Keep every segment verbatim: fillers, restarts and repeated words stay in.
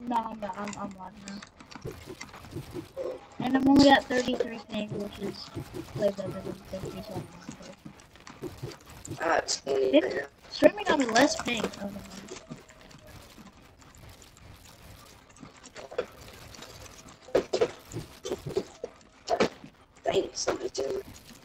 No, I'm not. I'm, I'm live now. And I'm only at thirty-three ping, which is way better than fifty, so I'm not I have twenty right now. streaming on less ping. Oh, no. Thanks, bitch.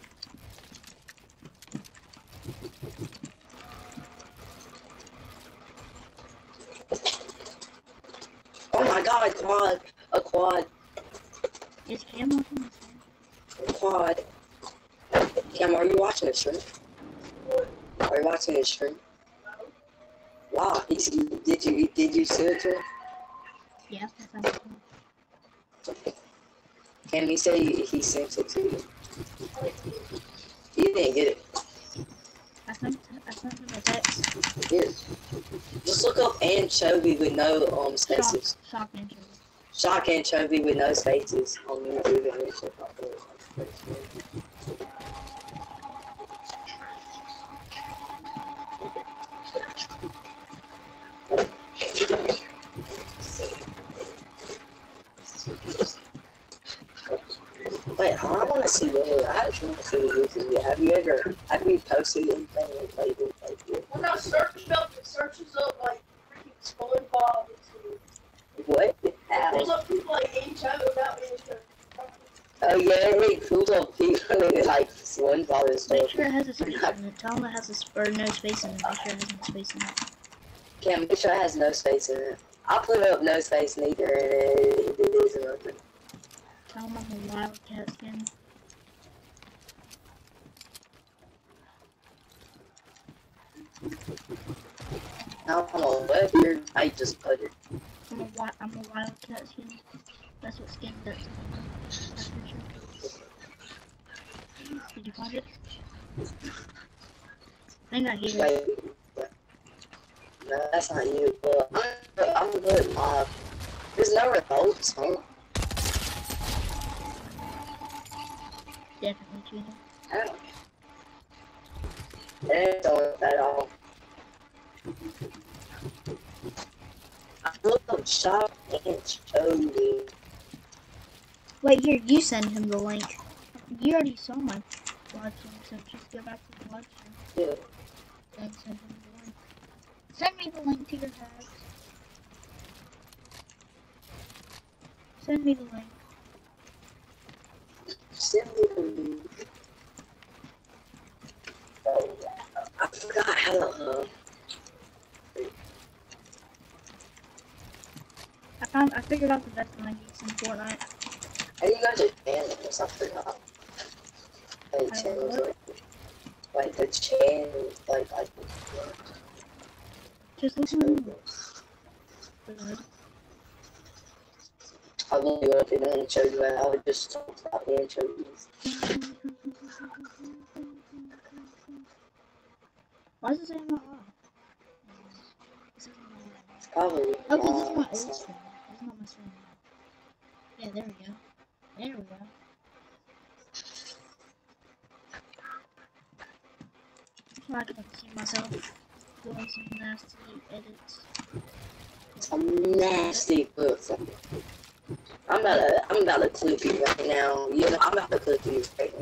Oh my god, quad. A quad. Is Cam watching this? A quad. Cam, are you watching the stream? Are you watching the stream? Wow, he's, did you did you send it to him? Yeah, that's how Cam, he said he, he sent it to you. You didn't get it. I sent, I sent him a text. Here. Just look up anchovy with no um spaces. Shock, shock anchovy. Shock anchovy with no spaces on YouTube and it's Wait, I want to see what I just want to see what this is. Have you ever have you posted anything and played it like this? When I search up, it searches up like freaking SpongeBob. What? There's Ow. up people like Intro without Intro. Oh yeah, it pulls up people like SpongeBob and Make stuff. sure it has a space in it. Tell him it has a sp- or no space in it. Make sure it has no space in it. Can't make sure it has no space in it. I'll put up no space neither and it, it isn't open. Tell him I'm a wildcat skin. Now I'm on web here, I just put it. I'm a, wi- I'm a wildcat skin. That's what skin does. That's for sure. Did you find it? I got here. Wait, no, that's not you, but I'm, I'm a good mob. There's no remotes, huh? Definitely cheating. I don't. They don't work at all. I looked up shop and showed me. Wait, here, you send him the link. You already saw my live stream, so just go back to the live stream Yeah. and send him the link. Send me the link to your tags. Send me the link. Send me the link. Oh, I forgot how to. Uh, I found, I figured out the best one I use in Fortnite. how do you go to channel or something? Uh, like channels, like, like the channel, like like. Just listen to me. I really wanted to show you that. I would just talk about the anchovies. Why does it say I'm not live? It's probably. Oh, because this is my uh, old stream. This is not my stream. Yeah, there we go. There we go. So I can see myself doing some nasty edits. Some nasty books. I'm about to, I'm about to clip you right now. You know, I'm about to clip you right now.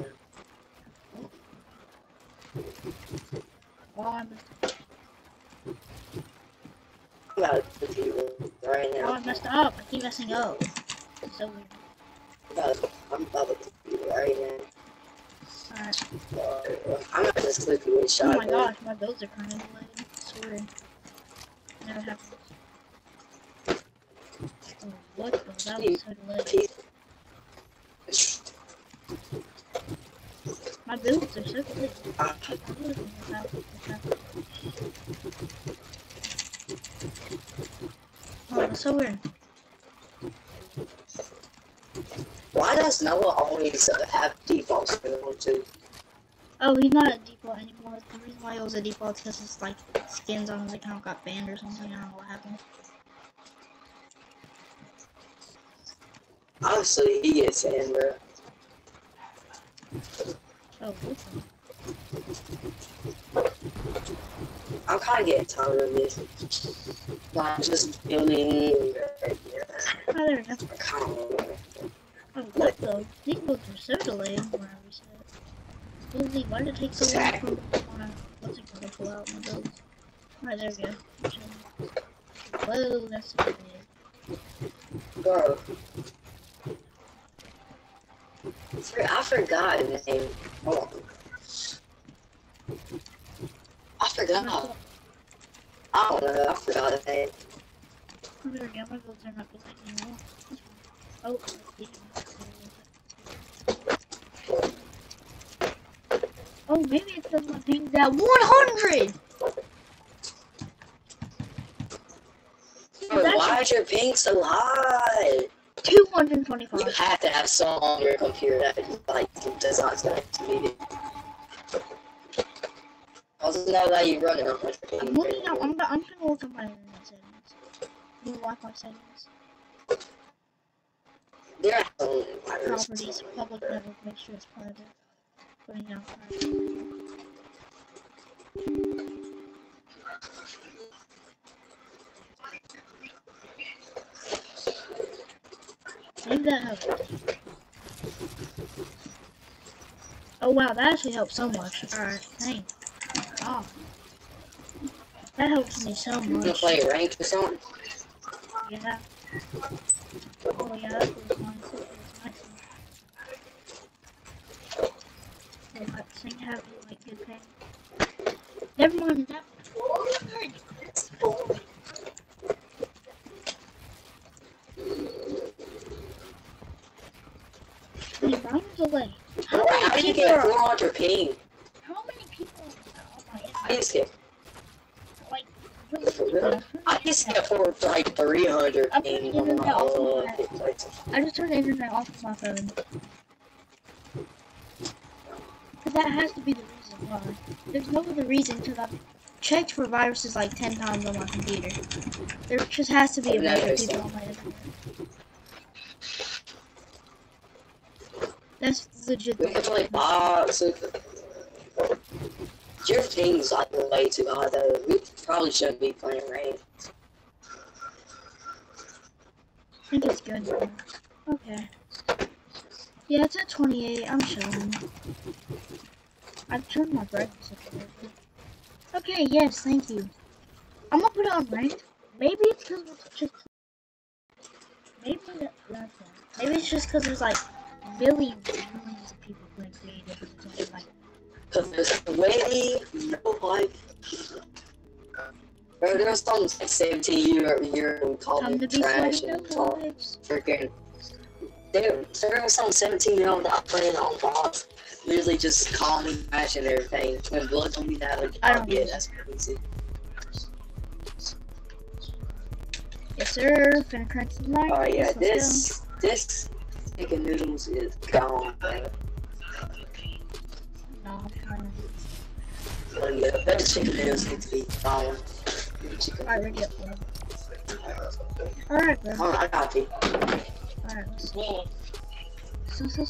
Oh, I'm, I'm about to clip you right oh, now. I messed up. I keep messing up. It's so weird. I'm about to, I'm about to clip you right now. Alright. Uh, I'm about to just clip you with a Oh shotgun. my gosh, my builds are kind of delayed. I swear. Never happens. Oh, what? Oh, that was so delayed. My builds are so delayed. Ah, Oh, that's so weird. why does Noah always have default skin on too? Oh, he's not a default anymore. The reason why it was a default is because his like skins on his account got banned or something. I don't know what happened. Honestly, he gets in, bro. Oh, listen. I'm kind of getting tired of this. Like, just building Oh, there we go. Come on. Oh, what the? These books are so delayed when I reset. Holy, why did it take so long for my, what's it called, to pull out my builds? Alright, there we go. Whoa, that's so delayed. Bro. I forgot his name. Hold on. I forgot. I don't know. I forgot his name. Oh, there we go. My builds are not delayed anymore. Oh, oh, maybe it's because my ping's at one hundred! Bro, why is your ping so high? two hundred twenty-five. You have to have some on your computer that like does not meet it. I was not let you run it on my I'm looking up. I'm, I'm gonna look at my internet settings. My Wi-Fi settings. There are some Properties, public network, make sure it's private. Putting down private. Maybe that helps. Oh wow, that actually helps so much. Alright, thanks. Oh. That helps me so You gonna much. play ranked or something? Yeah. Oh yeah, that was nice. That was nice. Oh, that thing having like good thing. Never mind that. Hey, Brian's away. How How many do you people get are? four hundred ping? How many people are on my I internet? just get, Like, really for real? I just get four like three hundred I'm ping gonna on get my it out of own. my- I just turned the internet off of my phone. But that has to be the reason why. There's no other reason because I've checked for viruses like ten times on my computer. There just has to be a bunch of people on my internet. That's legit. We can play box. Your ping's like way too high though. We probably shouldn't be playing ranked. I think it's good now. Okay. Yeah, it's at twenty-eight. I'm chilling. I've turned my brightness up a little bit. Okay, yes, thank you. I'm gonna put it on ranked. Maybe it's because it's just. Maybe that, that's it. Maybe it's just because there's like millions and millions of people playing creative or something like that. Cause there's way no like. Bro, there's some like seventeen year year and call Time to it be trash sweating and those talk lives. freaking. There, there was some seventeen year old not playing on box. Literally just call me trash and everything. When Blood told me that, like, I don't yeah, know. that's crazy. Yes, sir. Finna crank some lights. Oh yeah, Let's this this chicken noodles is gone. Man. go. No, I'm trying. Oh yeah, those chicken noodles need to be gone. Alright, ready up, bro. Alright, bro. Oh, I got you. Alright, let's go. So, so, so.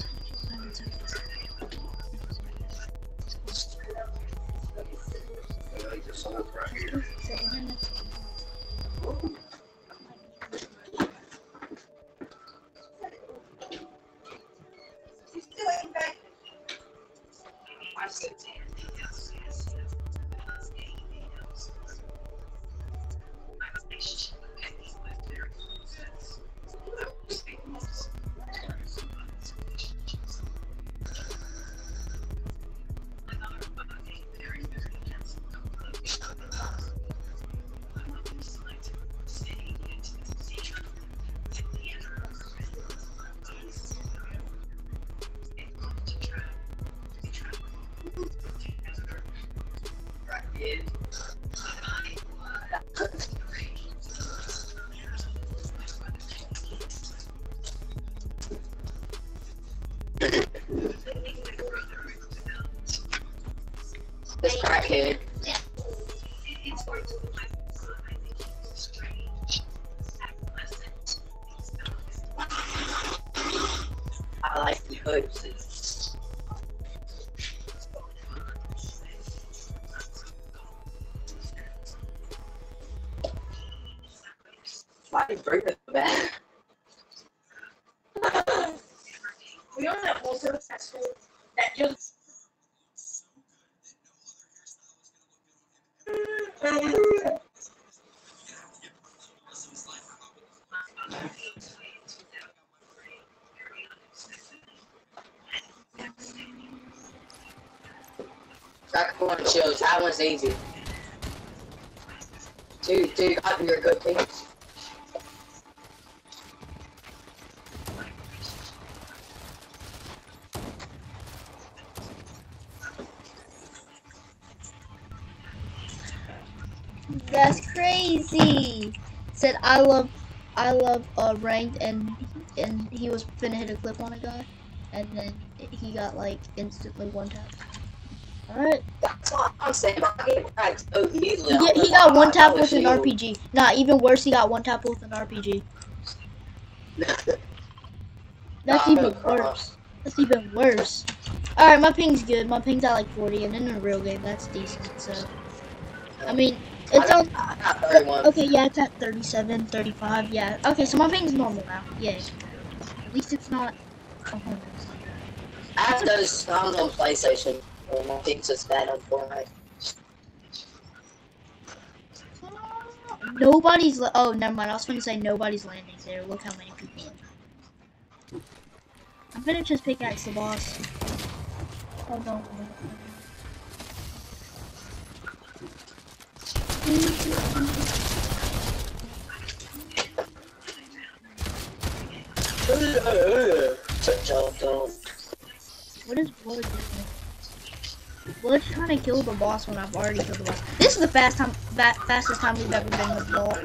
This crackhead. I like the hood. Why did you bring it back? We only have one person at school that just. That one shows. That one's easy. Dude, dude, got your good things. That's crazy. Said I love, I love uh, ranked, and and he was finna hit a clip on a guy, and then he got like instantly one tap. All right. That's what I'm saying. I get cracked so easily. He, get, he got one tap with an R P G. Nah, even worse, he got one tap with an R P G. That's even worse. That's even worse. All right, my ping's good. My ping's at like forty, and in a real game, that's decent. So, I mean. It's on. Okay, yeah, it's at thirty-seven, thirty-five, yeah. Okay, so my ping's normal now. Yay. At least it's not one hundred. I have those songs on PlayStation. Well, my ping's just bad on Fortnite. Nobody's. Oh, never mind. I was going to say nobody's landing there. Look how many people are. I'm going to just pickaxe the boss. Oh, no. What is Blood doing? Blood's trying to kill the boss when I've already killed the boss. This is the fast time, fastest time we've ever been with Ball.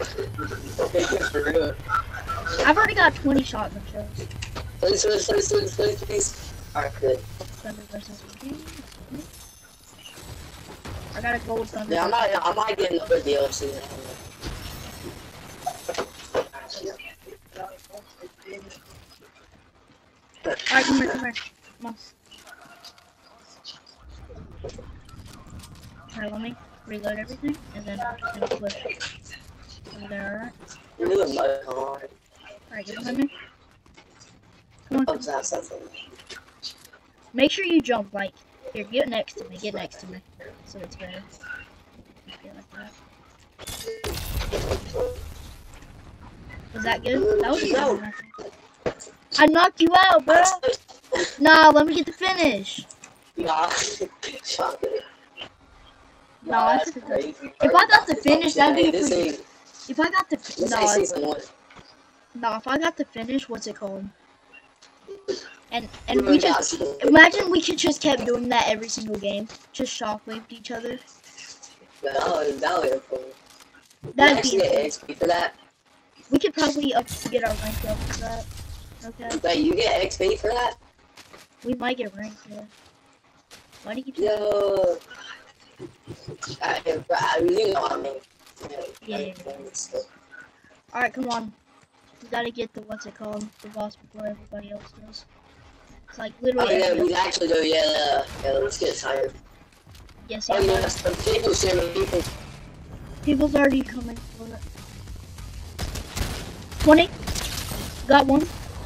I've already got twenty shotgun shells. Please, please, please, please, please, please. Alright, good. Thunder versus I got a gold thunder. Yeah, I might, I might get another D L C. Alright, come here, come here. Come on. Alright, let me reload everything, and then I'm just gonna push over there, alright? You're doing my car. Alright, get behind me. Come on. Oh, that's something. Make sure you jump, like, here, get next to me, get next to me. So it's better. Yeah, like that. Was that good? That was good. No. I knocked you out, bro! Nah, let me get the finish. Nah. Nah, that's crazy. If I got the finish, that'd be this pretty. ain't, If I got the this nah, ain't season one. nah, if I got the finish, what's it called? And and we just imagine we could just kept doing that every single game, just shockwaved each other. That would, that would be cool. That'd actually be. get X P for that. We could probably up get our rank up for that. Okay. Wait, you get X P for that? We might get ranked. Yeah. Why do you keep? Yo. I, I, you know what I mean. Yeah. yeah, yeah. All right, come on. We gotta get the what's it called, the boss before everybody else does. It's like Oh literally. yeah, we actually do. Yeah, yeah. Let's get tired. Yes, Oh yeah. yeah, some people see me. People. People's already coming for it. twenty. Got one.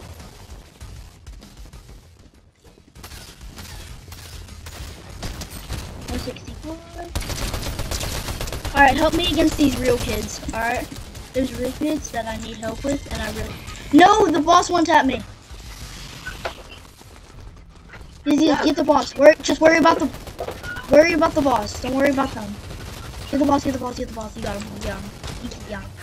one sixty-five. Alright, help me against these real kids. Alright? There's real kids that I need help with, and I really... No! The boss one tapped me! Easy, get the boss. Worry, just worry about the... Worry about the boss. Don't worry about them. Get the boss, get the boss, get the boss. You got him. You got him. You got him.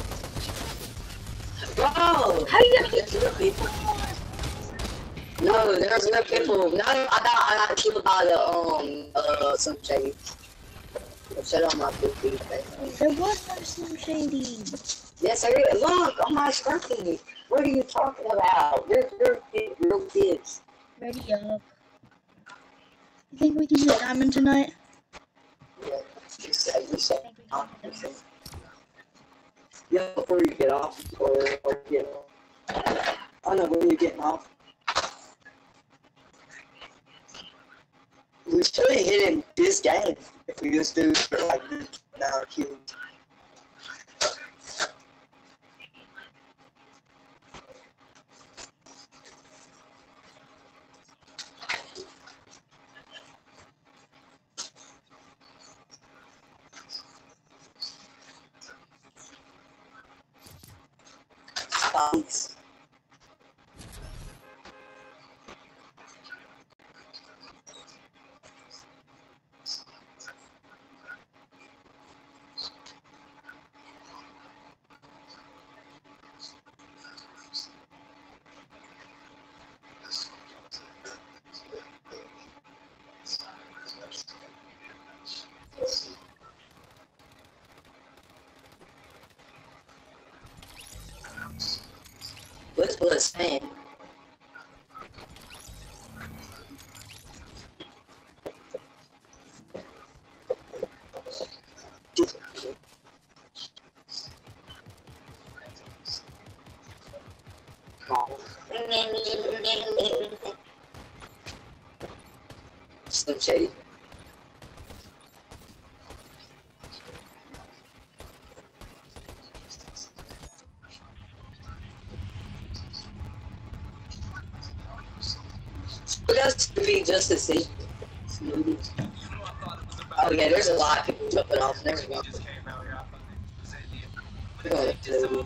Bro! How are you gonna get the people? No, there's no people. No, I got I got killed by the um uh some shady. Shut on my fifty. There was no Slim Shady. Yes, I did. Look on my screen. What are you talking about? You're you're real kids. Ready up. You think we can get diamond tonight? Yeah, you said you said. Yeah, before you get off or or get off. I know when you're getting off. We should have hit in this game if we just do for like now cubes. spikes. What's what it's saying? Slim Shady. That's to be just to see. Oh yeah, there's a lot of people jumping off. There we go. We're going to the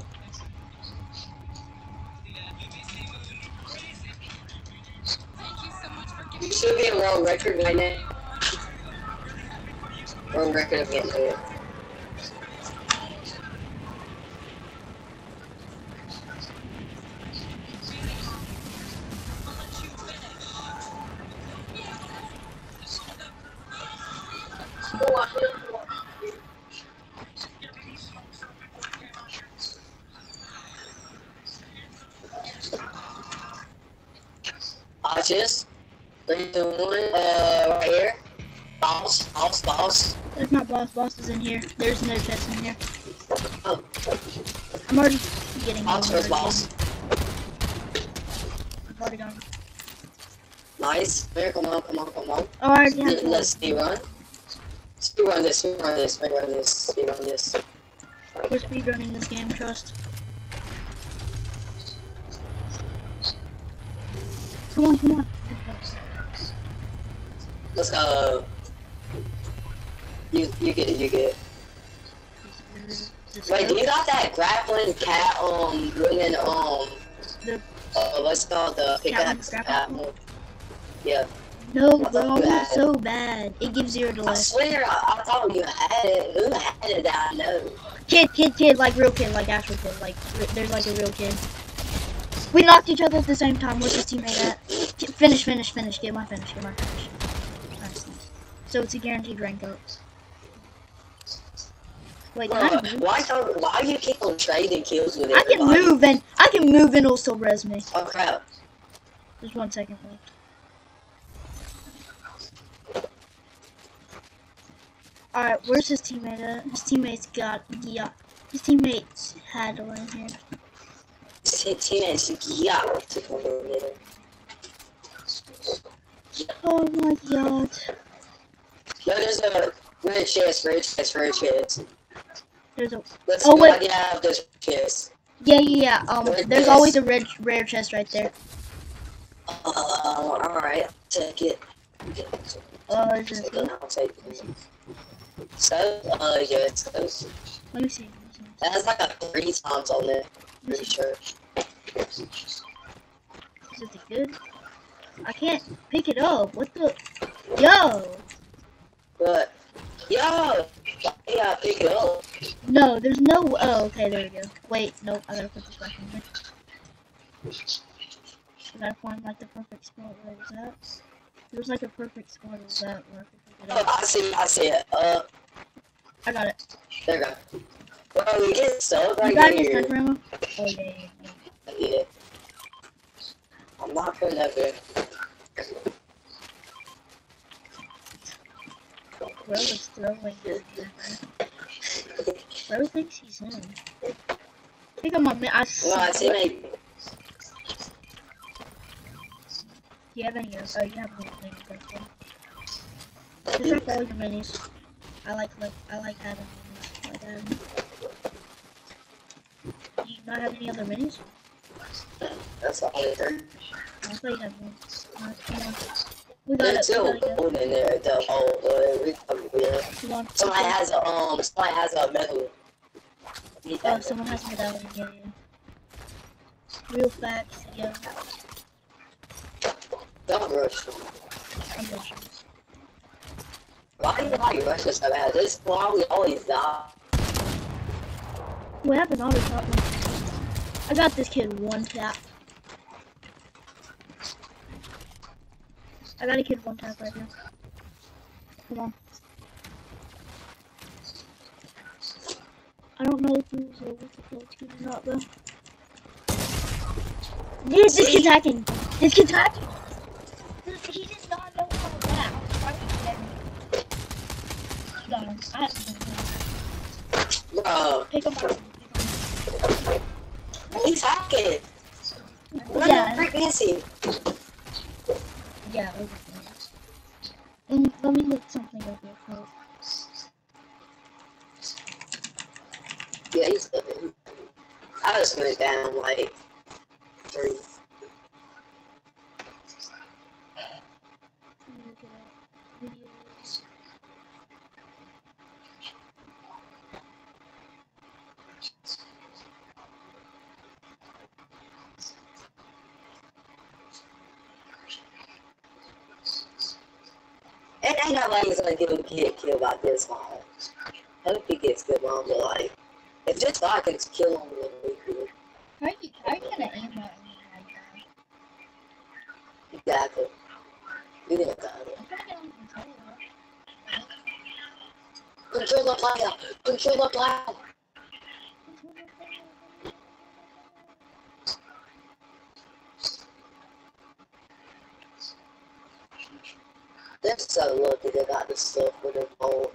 You should be a world record right now. World record of getting to it. Watch this. Three, two, one. Uh, right here. Boss, boss, boss. There's not boss. Boss is in here. There's no chest in here. Oh, I'm already getting boss over first, boss. I've already gone. Nice. There, come on, come on, come on. Oh, I already have Let's speed run. Speed run this, speed run this, speed run this, speed run this. We're speedrunning this game, trust. Come on, come on. Let's go. You, you get it, you get it. Wait, do you got that grappling cat, um, running, um, The uh, what's it called, the pickaxe? Grappling Cat? Yeah. No, I thought bro, you had it's so bad. It gives zero I delay. swear, I, I thought you had it. Who had it that I know? Kid, kid, kid, like real kid, like actual kid, like r- there's like a real kid. We knocked each other at the same time. Where's his teammate at? K- Finish, finish, finish. Get my finish, get my finish. Nice, nice. So it's a guaranteed rank up. Wait, can I Uh, move? why don't, why do you keep on trading kills with I everybody? can move and I can move and it'll still res me. Oh crap. There's one second left. Alright, where's his teammate at? His teammates got, yeah. His teammates had to in here. T- Teammates, yeah. Took over a minute. Oh my god. No, there's a red chest, red chest, red chest. There's a, Let's Oh, go wait. get out of this chest. yeah, yeah, yeah. Um, Red there's chest. always a red, rare chest right there. Uh, alright, take it. Oh, is it Take good? it, I'll take it. So, uh, yeah, it's close. Let me see. It has like a three times on it, pretty sure. Is it good? I can't pick it up. What the? Yo! But, yo! Yeah, pick it up. No, there's no. Oh, okay, there we go. Wait, nope. I gotta put this back in here. I gotta find like the perfect spot where it was at. There's like a perfect spot where it was at where I could pick it Oh, up. I see, I see it. Uh, I got it. there we go. Well, we get stuff You right got this, here. my grandma? Oh, yeah, yeah, yeah. Yeah. I'm not putting that there. Bro is throwing it. Bro thinks he's him. Pick up my mi- I No, I see my. Do you have any of Oh, you have any minis. Just drop all your minis. I like, like, I like having minis. I like having them. Do you not have any other minis? That's the only thing. I thought you had minis. Alright, come on. We got There's it. still We got it. gold in there. The whole. Uh, we come here. Come on. Somebody has a um. Somebody has a medal. Oh, someone has a medallion. Yeah, yeah. real facts, yeah. Don't rush them. I'm rushing. Why do you like rush so bad? This is why we always die. What happened? Always shot me. I got this kid one tap. I got a kid one tap right here. Come on. I don't know if he was able to kill two or not though. Dude, this kid's hacking. This kid's hacking. He does not know how to hack. Why would you got him. I have to Bro. pick him up. He's hacking. What Yeah. the frick is he? Yeah, okay. And let me look something up real quick. Yeah, he's living. I just went down like three. Let me look it up. Videos. And ain't nobody's gonna give him get killed by this one. I hope he gets good on, but like, if this guy can kill him, then we could. How are you, how are you gonna aim that at me like that? Exactly. We didn't die. I'm gonna get on the controller. Control the player! Control the player! They're so lucky they got the stuff with the bolt.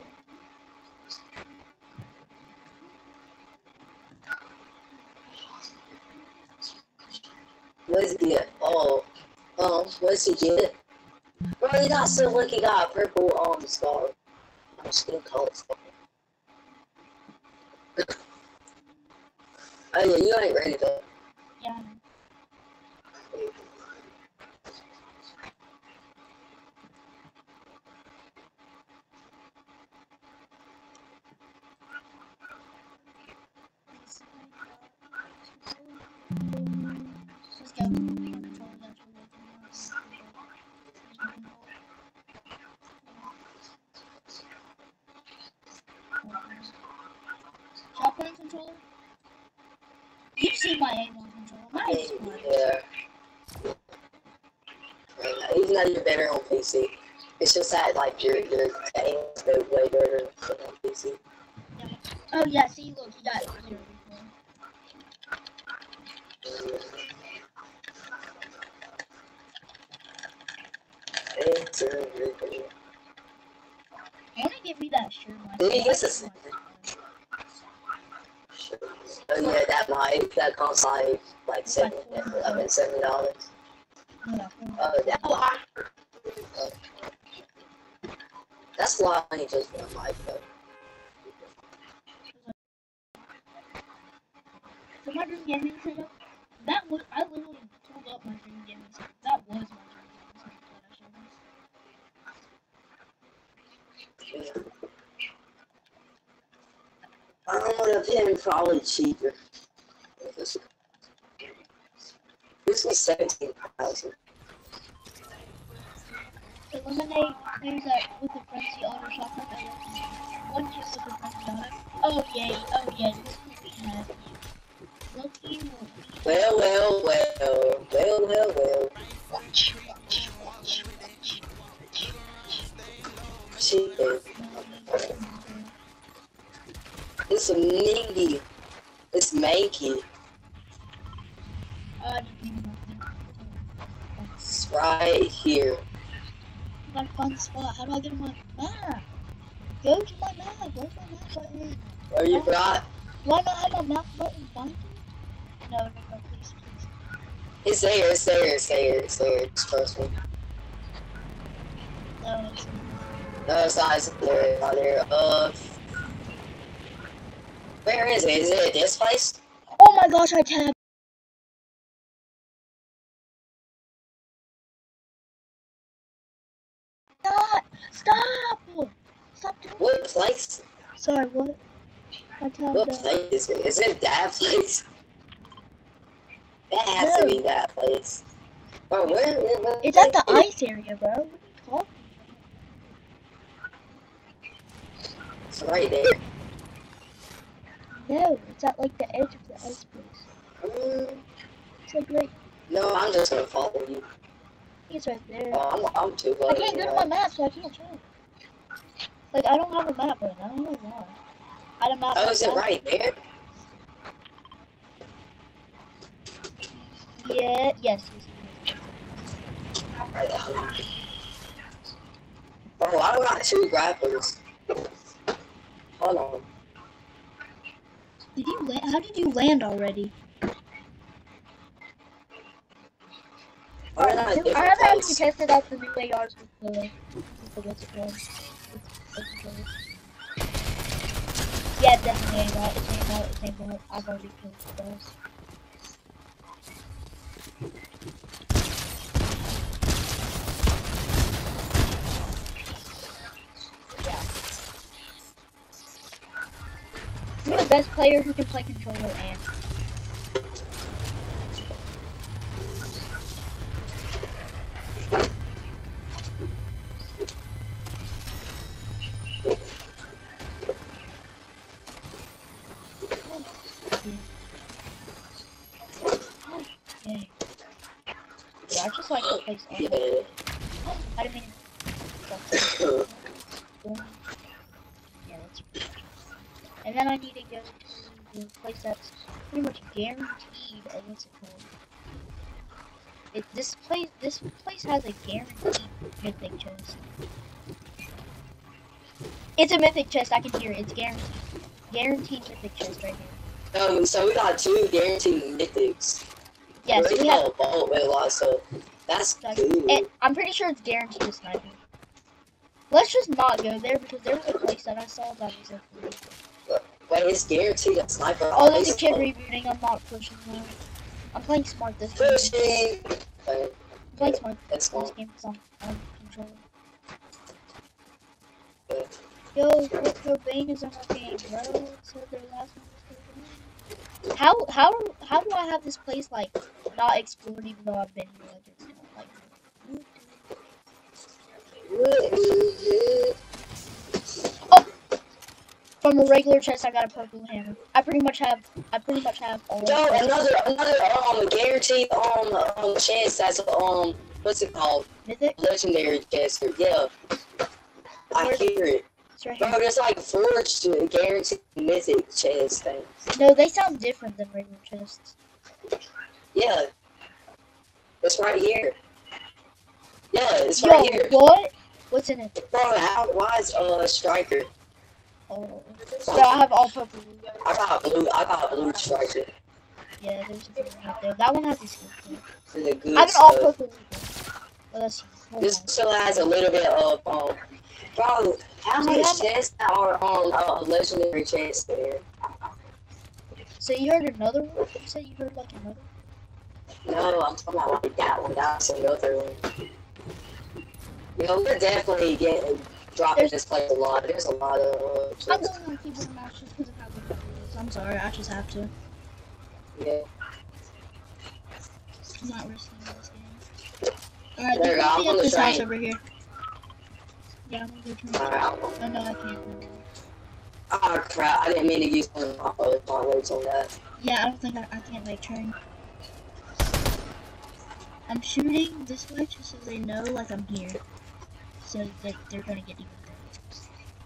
What does he get? Oh, um, what does he get? Bro, he got so lucky, he got a purple um scar. I'm just gonna call it scar. Oh yeah, you ain't ready though. Yeah. Let's go. Shall I put in controller? You see my aim on controller. My aim is fine. Yeah. Even though you're better on P C, it's just that like your your aim is way better than on P C. Oh yeah, see, look, he got zero before. It's a really good. I wanna give me that shirt. Did he get this? Oh yeah, that might that costs like like seven, I mean seventy dollars. Yeah. Oh, that why? That's why I need just one mic though. So my dream gaming setup, that was, I literally pulled up my dream gaming setup. That was my dream gaming setup that I showed I'm gonna pay him probably cheaper. This was seventeen thousand. Eliminate things that with the frenzy on or something like that. One just with the frenzy on it. Oh yay, oh yeah, this would be happy. Lucky will be Well, well, well, well, well, well. watch, watch, watch, watch, watch. Cheaper. It's meaty. It's manky. Uh, I didn't even know. It's right here. I gotta find the spot. How do I get on my map? Go to my map. Where's my map button? Where you got? Do I not have my map button find it? No, no, no, please, please. It's there, it's there, it's there, it's there. Just trust me. No, it's No, it's not, it's there, it's not there. Uh, where is it? Is it at this place? oh my gosh, I tagged. Stop! Stop! Stop doing What place? Sorry, what? I tagged What uh, place is it? Is it that place? That has to be that place. Bro, where, where, where It's at the ice area, bro. What are you talking? It's right there. No, it's at like the edge of the ice place. Mm, It's like right. no, I'm just gonna follow you. It's right there. Oh, I'm, I'm too low. I can't go to my map, so I can't check. Like I don't have a map right now. I don't know why. I had a map. Oh, is it right there? Yeah. Yes. yes, Right there. Oh, I got two grapplers. Hold on. Did you land? How did you land already? We're in a I different haven't actually place. tested out the new A Rs with the, with the what's it called? With the controller. Yeah, definitely ain't right. It's ain't right. It's ain't right. I've already killed the boss. Yeah. You're the best player who can play controller and. Okay. Yeah, I just like to play on. Yeah. I didn't mean yeah, that's and then I need to go to the place that's pretty much guaranteed. Uh, what's it called? It this place this place has a guaranteed mythic chest. It's a mythic chest. I can hear it. It's guaranteed. Guaranteed mythic chest right here. Um, so we got two guaranteed mythics. Yes, we we have. got a vault with a lot, so that's Like, good. and I'm pretty sure it's guaranteed to sniper. Let's just not go there because there was a place that I saw that was like. Wait, it's guaranteed a sniper. Oh, there's a always kid come. rebooting. I'm not pushing him. I'm playing smart this game. Pushing. Wait, I'm playing smart That's this cool. game because I'm on controller. Yeah. Yo, Kurt Cobain is on my game, bro. So their last one was Kurt Cobain. How how how do I have this place like not explored even though I've been here like it's not like. From a regular chest, I got a purple hammer. I pretty much have. I pretty much have all. Yo, another another um guaranteed um um chest that's um what's it called? Mythic. Legendary chest. Yeah. I Where's- hear it. It's right Bro, here. there's like forged guaranteed mythic chest things. No, they sound different than regular chests. Yeah. It's right here. Yeah, it's Yo, right here. what? What's in it? Bro, how why is uh striker? Oh, so I have all purple. I got a blue I got a blue striker. Yeah, there's a blue right there. That one has a skin too. For the good I have an all stuff. purple. Well, that's hold This on. still has a little bit of um bro, how Do you much have- chests are on a legendary chest there? So you heard another one? You said you heard like another? No, I'm talking about like that one. That's another one. You know, we're definitely getting dropping There's- this place a lot. There's a lot of uh, I'm chests. going on keyboard and mouse just because of how good it is. I'm sorry, I just have to. Yeah. I'm not risking this game. Alright, There you there's go, I'm something on at the this house train. over here. Yeah, I'm gonna go turn. Alright. Oh no, I can't. Oh crap! I didn't mean to use one of my other downloads on that. Yeah, I don't think I, I can't make turn. I'm shooting this way just so they know like I'm here. So that they're gonna get even better.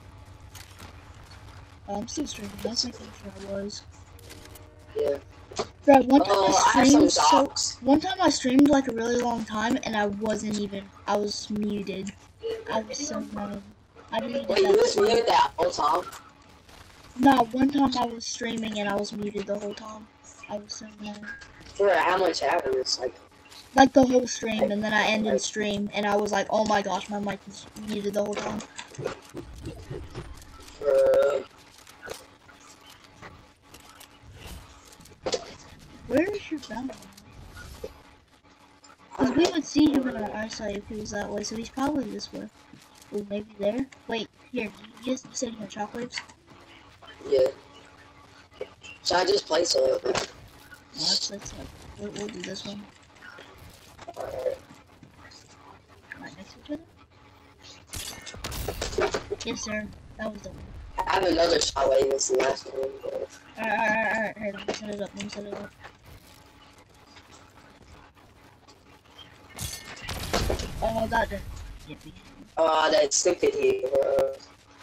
Oh, I'm still streaming. I was making sure I was. Yeah. Bro, one time Oh, I I have some streamed so socks. one time I streamed like a really long time and I wasn't even I was muted. I was so mad. I deleted Wait, you was that. muted that whole time? No, one time I was streaming and I was muted the whole time. I was so mad. For how much hours? Like, Like the whole stream, and then I ended stream, and I was like, oh my gosh, my mic was muted the whole time. for Where is your bounty? Because we would see him in our eyesight if he was that way, so he's probably this way. Or maybe there. Said here, you, you said he had shockwaves? yeah. Should I just place a? That's let's like, we'll, we'll do this one. Alright. Right next to each other? Yes, sir. That was the one. I have another shot wave. This is the last one. Alright, alright, alright. Here, let me set it up. Let me set it up. Oh, that didn't get me. Oh, that stupid here. Uh,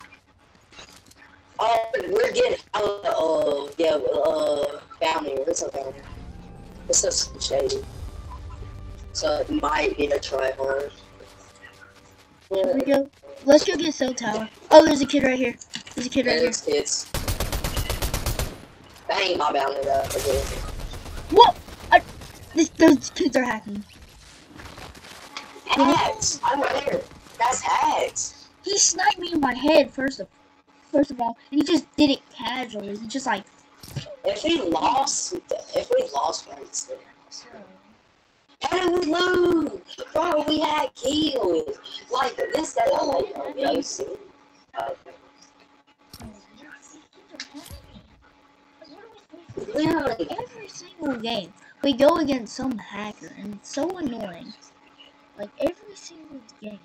oh, we're getting out of the, uh, yeah, uh, bounty. What's up, bounty? It's so shady. So it might be a try hard. Here we go. Let's go get cell tower. Oh, there's a kid right here. There's a kid right here. Kids. That ain't my bounty though. Okay. What? I, this, those kids are hacking. Hacks! I'm there. That's hacks. He sniped me in my head first of, first of all, and he just did it casually. He just like. If we lost, if we lost once, how did we lose? Bro, we had kills. Like this, that, like, you see. Literally every single game, we go against some hacker, and it's so annoying. Like every single game.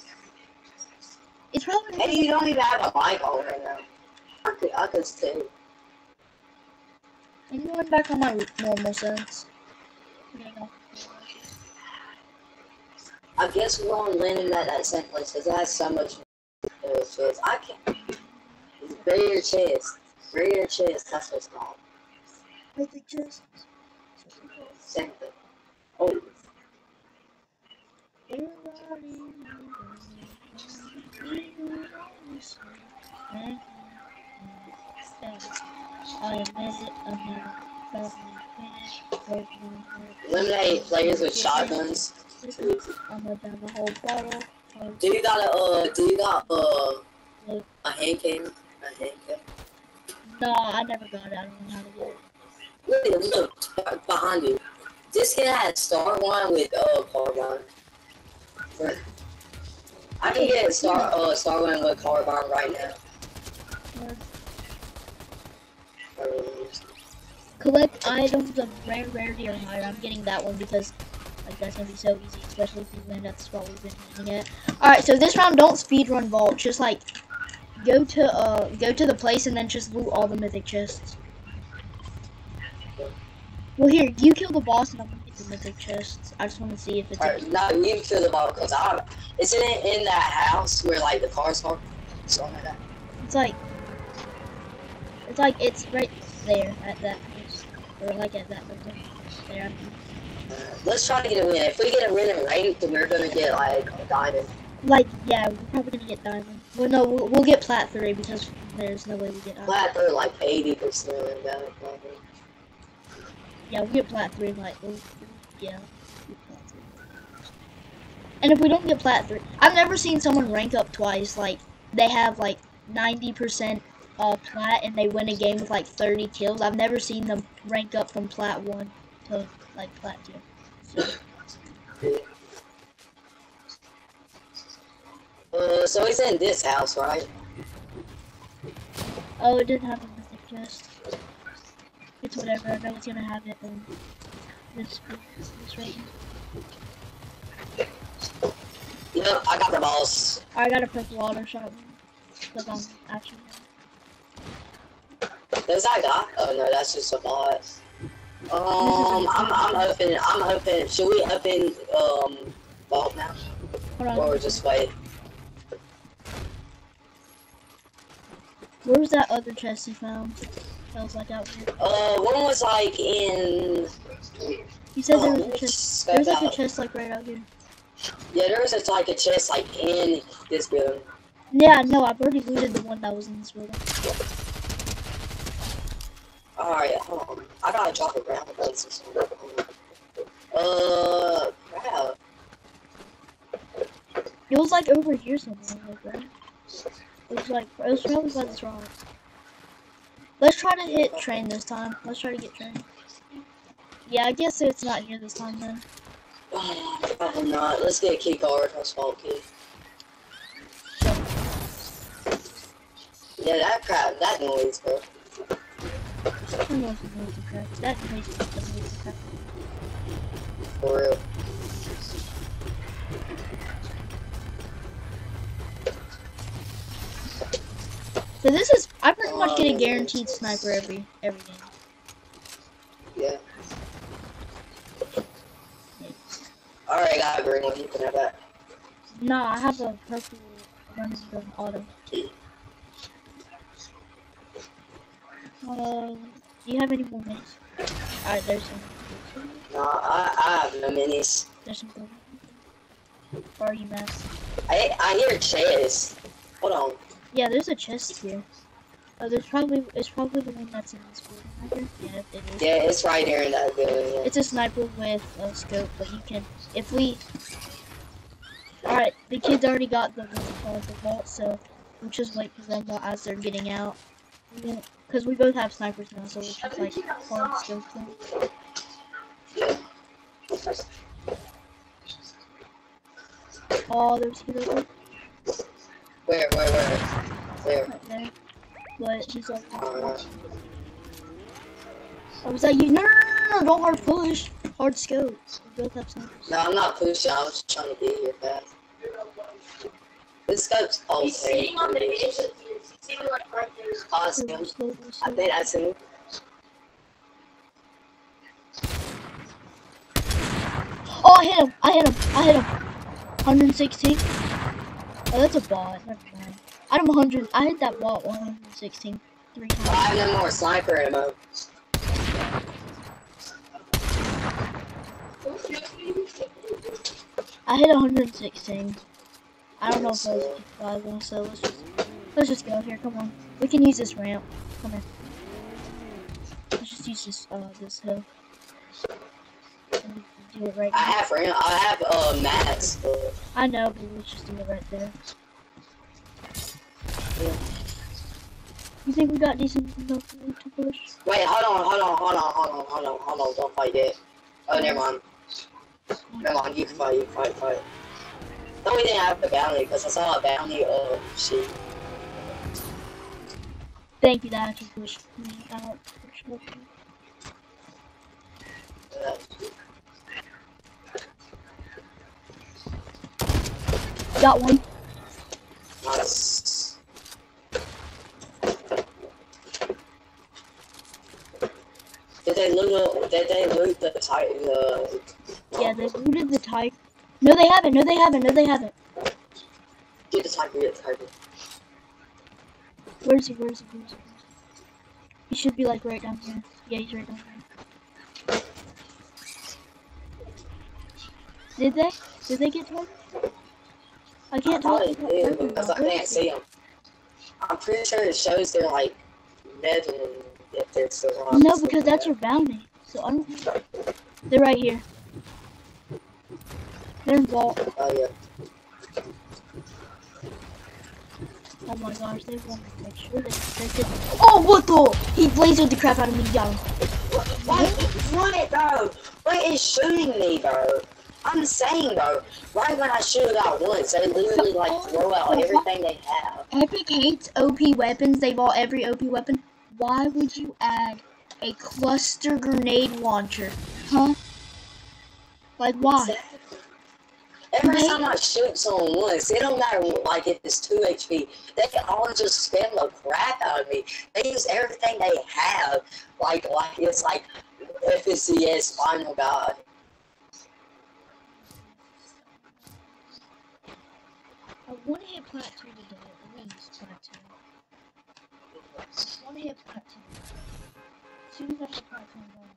It's probably. Hey, you don't even have a mic on right now. I could, I could stay. I'm going back on my normal sense. There you go. I guess we're going to land in that, that same place because it has so much uh, chest. I can't. It's bury your chest. Bury your chest. That's what it's called. With the chest. Same thing. Oh. Eliminate players with shotguns. I'm gonna down the whole bottle. Do you got a uh? Do you got uh a hand cannon? A hand cannon? No, I never got it. I don't know how to get it. Look, look behind you. This kid had Star One with uh Carbine. I can get Star uh Star One with Carbine right now. Collect items of rare rarity or higher. I'm getting that one because like that's gonna be so easy, especially if you land at the spot we've been landing at. Alright, so this round don't speedrun vault, just like go to uh go to the place and then just loot all the mythic chests. Well here, you kill the boss and I'm gonna get the mythic chests. I just wanna see if it's Alright, no, you kill the ball because I it's in in that house where like the cars are. Something like that. it's like it's like it's right there at that place. Or like at that building. There. Uh, let's try to get a win. If we get a win in ranked, then we're gonna get like a diamond. Like, yeah, we're probably gonna get diamond. Well, no, we'll, we'll get plat three because there's no way we get diamond. Flat they're like eighty percent of that. Yeah, we'll get plat three, like, we'll, yeah. And if we don't get plat three, I've never seen someone rank up twice. Like, they have like ninety percent uh, plat and they win a game with like thirty kills. I've never seen them rank up from plat one to like plat two. So. Uh, so he's in this house, right? Oh, it didn't have a mythic chest. It's whatever. I know it's gonna have it in this this right here. Yep, I got the boss. I got a purple water shot because I'm actually. Does that guy? Oh no, that's just a bot. Um, I'm I'm hoping I'm hoping. Should we open um vault now, Hold on. or just wait? Where was that other chest you found? That was like out here. Uh, one was like in. You said there Oh, was a let's chest. step There was like a out. chest like right out here. Yeah, there was a, like a chest like in this building. Yeah, no, I've already looted the one that was in this building. Alright, hold on. I gotta drop a ground base. Uh, crap. It was like over here somewhere, like right? It was like, it was probably by this rock. Let's try to hit train this time. Let's try to get train. Yeah, I guess it's not here this time then. Probably not. Let's get a key card. That's small key. Yeah, that crap, that noise, bro. I don't know if it's noise or crap. That noise is the noise. For real. So this is, I pretty much get a Oh, guaranteed sniper every every game. Yeah. Alright, got a green one. You can have that. No, I have a purple one of the auto. Uh, do you have any more minis? Alright, there's some. No, I, I have no minis. There's some gold. Or are you mad? I I hear chest. Hold on. Yeah, there's a chest here. Oh, there's probably, it's probably the one that's in this building right here. Yeah, it is. Yeah, it's right there in that building. Yeah. It's a sniper with a scope, but you can, if we, alright, the kids already got the, what's it called, the vault, so we'll just wait for them while as they're getting out. Because we both have snipers now, so we'll just like hard scope them. Oh, there's hero Where, where, where? Where? right there. But he's like, Uh, I was like, you, no, no, no, no, don't hard push. Hard scope. We both have snipers. no, I'm not pushing. I was trying to get here fast. This scope's okay. He's sitting on the edge. He's sitting like right there. I see him. I think I see him. Oh, I hit him! I hit him! I hit him! one sixteen. Oh, that's a bot. Never mind. I'm one hundred. I hit that bot one sixteen. Three I times. have no more sniper ammo. I hit one sixteen. I don't know if that was fifty-five, so let's just let's just go here. Come on, we can use this ramp. Come here. Let's just use this uh this hill. And we can do it right I now. have ram- I have uh mats. But I know, but let's just do it right there. yeah. You think we got decent enough to push? Wait, hold on, hold on, hold on, hold on, hold on, hold on. Don't fight yet. Oh, never mind. Never mind. You can fight. You can fight. Fight. No, we didn't have the bounty because I saw a bounty. Uh, sheet. Thank you that actually pushed me out. Push me. Got one. Nice. Did they loot? Did they loot the Titan? Uh, Yeah, they looted the tiger. No, they haven't. No, they haven't. No, they haven't. Get the Titan. Get the Titan. Where is he? Where is he? Where is he? He should be like right down here. Yeah, he's right down here. Did they? Did they get to him? I can't I tell. thought it did because I Where can't is he? see them. I'm pretty sure it shows they're like Nevin if they're still on. No, because that's your bounty. So I don't know. They're right here. They're in vault. Oh yeah. Oh my gosh, they want to make sure they protected. Oh, what the? He lasered the crap out of me, young. Why? What, bro? What is shooting me, bro? I'm saying, bro. Right when I shoot got once, they literally like throw out everything they have. Epic hates O P weapons. They bought every O P weapon. Why would you add a cluster grenade launcher? Huh? Like, why? Every time I shoot someone once, it don't matter like if it's two H P, they can all just spam the crap out of me. They use everything they have, like like it's like F S C S Final God. I want to hit plat two today. I mean, it's plat two. I want to hit plat two. As soon as I hit plat two, I'm going.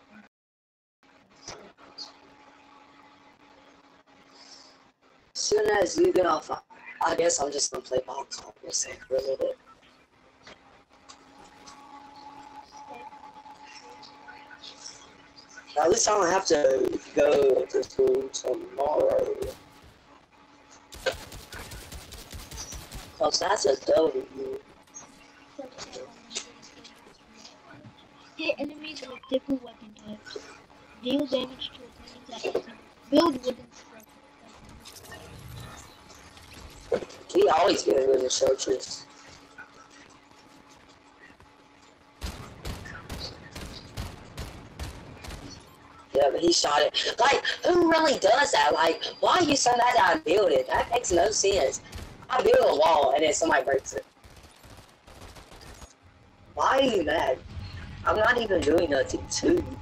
As soon as you get off, I guess I'm just gonna play box office for a little bit. At least I don't have to go to school tomorrow. Cause that's a W. Hit enemies with different weapon types. Deal damage to opponents at build weapons. We always get rid of searches. Yeah, but he shot it. Like, who really does that? Like, why are you so mad that I build it? That makes no sense. I build a wall and then somebody breaks it. Why are you mad? I'm not even doing nothing to you.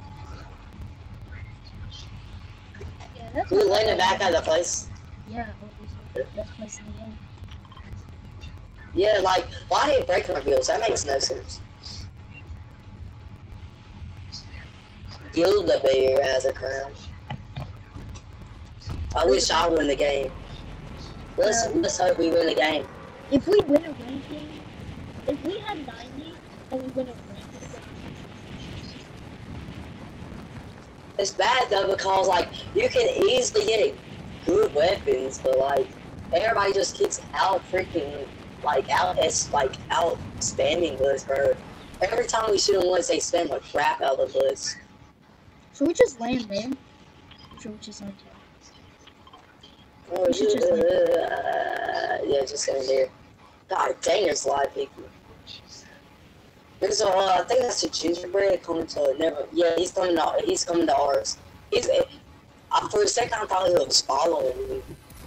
Yeah, that's We're landing back at the place. Yeah, obviously. Best place in the game. Yeah, like, why did it break our builds? That makes no sense. Build the bear as a crown. I wish I win the game. Let's, Yeah. let's hope we win the game. If we win a ranked game, if we had ninety and we win a ranked game, It's bad though because like you can easily get good weapons, but like everybody just keeps out freaking like out it's like out spamming us, bro. Every time we shoot them once, they spam the crap out of us. should we just land there? Or should we just land here? Oh, We should just yeah, land yeah, just in there. God dang, there's a lot of people. There's a, uh, I think that's a gingerbread coming to never. Yeah, he's coming to. He's coming to ours. He's. Uh, for a second, I thought he was following me.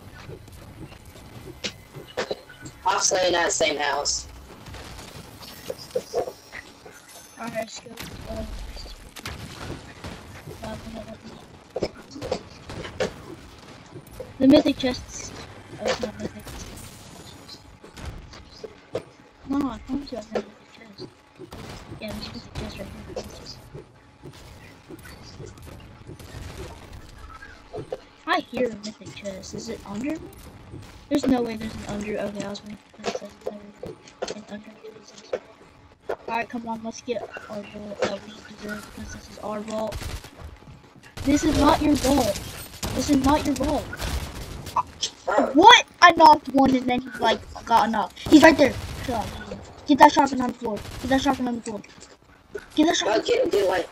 I'm staying at the same house. Alright, let's go. Uh, the mythic chests. Oh, it's not mythic. Come on, come to a mythic chest. Yeah, there's a mythic chest right here. I hear a mythic chest. Is it under me? There's no way there's an under. Okay, I was waiting for it. An under. Alright, come on, let's get our vault that we deserve because this is our vault. This is not your vault. This is not your vault. Bro, What? I knocked one and then he like got knocked. He's right there. Shut up. Get that shotgun on the floor. Get that shotgun on the floor. Get that bro, shotgun. get, get away.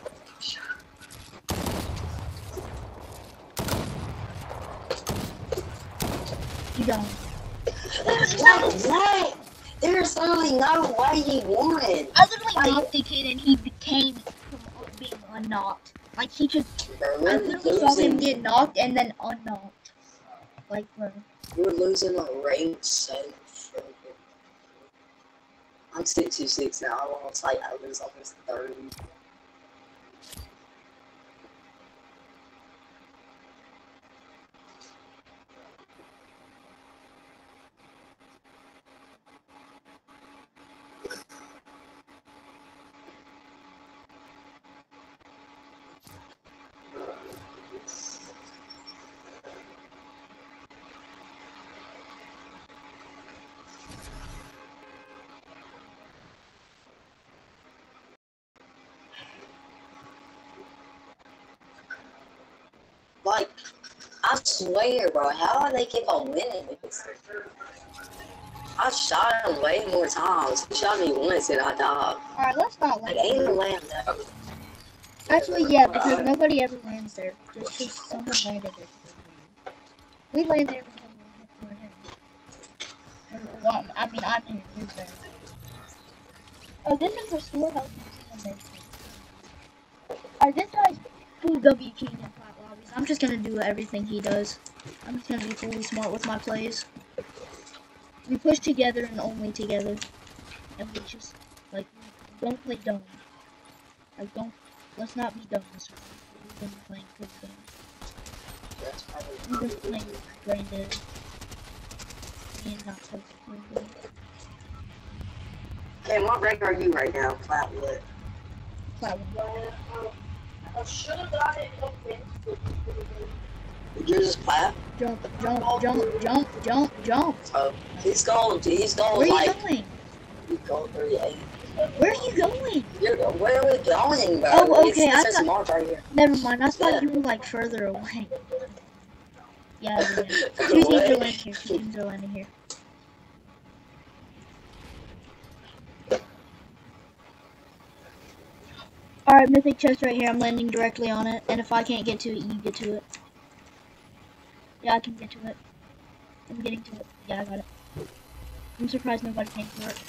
You don't. What? What? There's literally no way he won. I literally Why? knocked the kid and he became from being unknocked. Like he just, Bro, I we're literally saw him losing. get knocked and then unknocked. Like, bro. We're losing a rank so freaking. I'm sixty-six now. I want to like I lose almost thirty. Like, I swear, bro, how do they keep on winning this? I shot him way more times. He shot me once and I died. Alright, let's not Like, land. ain't no land there. Actually, yeah, because nobody ever lands there. Just because someone landed there. We land there because we're him. Well, I mean, I'm here. You're there. Oh, this is restore health. Alright, this guy's full W King in flat lobbies. I'm just gonna do everything he does. I'm just gonna be fully smart with my plays. We push together and only together. And we just, like, don't play dumb. Like, don't, let's not be dumb this week. We've been playing pretty dumb. That's probably We've been playing brain dead. And not so good. Okay, what rank are you right now? Flatwood. Flat one. I should have got it in advance. You're just plat? Jump, jump, jump, jump, jump, jump. Oh, he's going, he's going Where are you like, going? he's going thirty-eight. Where are you going? You're, where are we going, bro? Oh, It's- okay, It I says thought- mark right here. Never mind. I thought Yeah. you were like further away. Yeah, yeah. Two teams are landing here. Two teams are landing here. Alright, mythic chest right here. I'm landing directly on it. And if I can't get to it, you get to it. Yeah, I can get to it. I'm getting to it. Yeah, I got it. I'm surprised nobody came for it.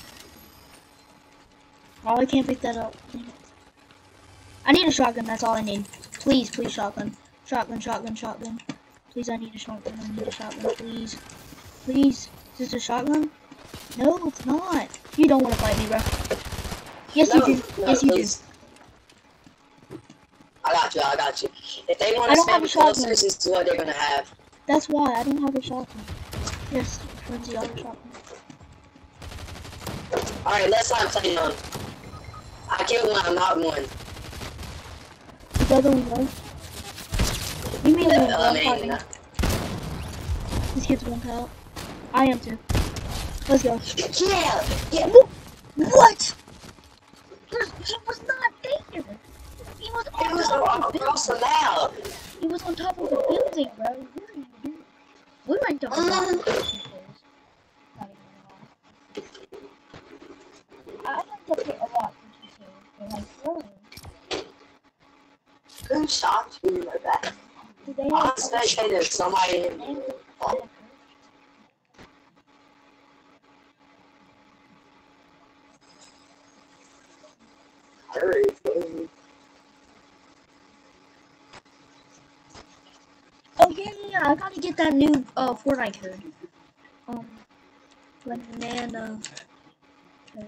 Oh, I can't pick that up. Dang it. I need a shotgun. That's all I need. Please, please, shotgun. Shotgun, shotgun, shotgun. Please, I need a shotgun. I need a shotgun, please. Please. Is this a shotgun? No, it's not. You don't want to fight me, bro. Yes, No, you do. no, Yes, you please. do. I got you, I got you. If they want I to don't have spam a shotgun. closers, this is what they're gonna have. That's why I don't have a shotgun. Yes, Frenzy, I have a shotgun. Alright, let's not play on. I killed one, I'm not one. Is that the one? You mean the Uh, one man, fighting? This kid's one out. I am too. Let's go. yeah, yeah. What? He was not there. He was on It was top of the across the building. map. He was on top of the building, bro. What are you doing? We might double Um, down. I like to put a lot into two, but like, bro, Who shot you like that? do they I have spectated somebody. Oh, hurry, please. Oh yeah, yeah, yeah, I gotta get that new uh Fortnite code. Um, banana code.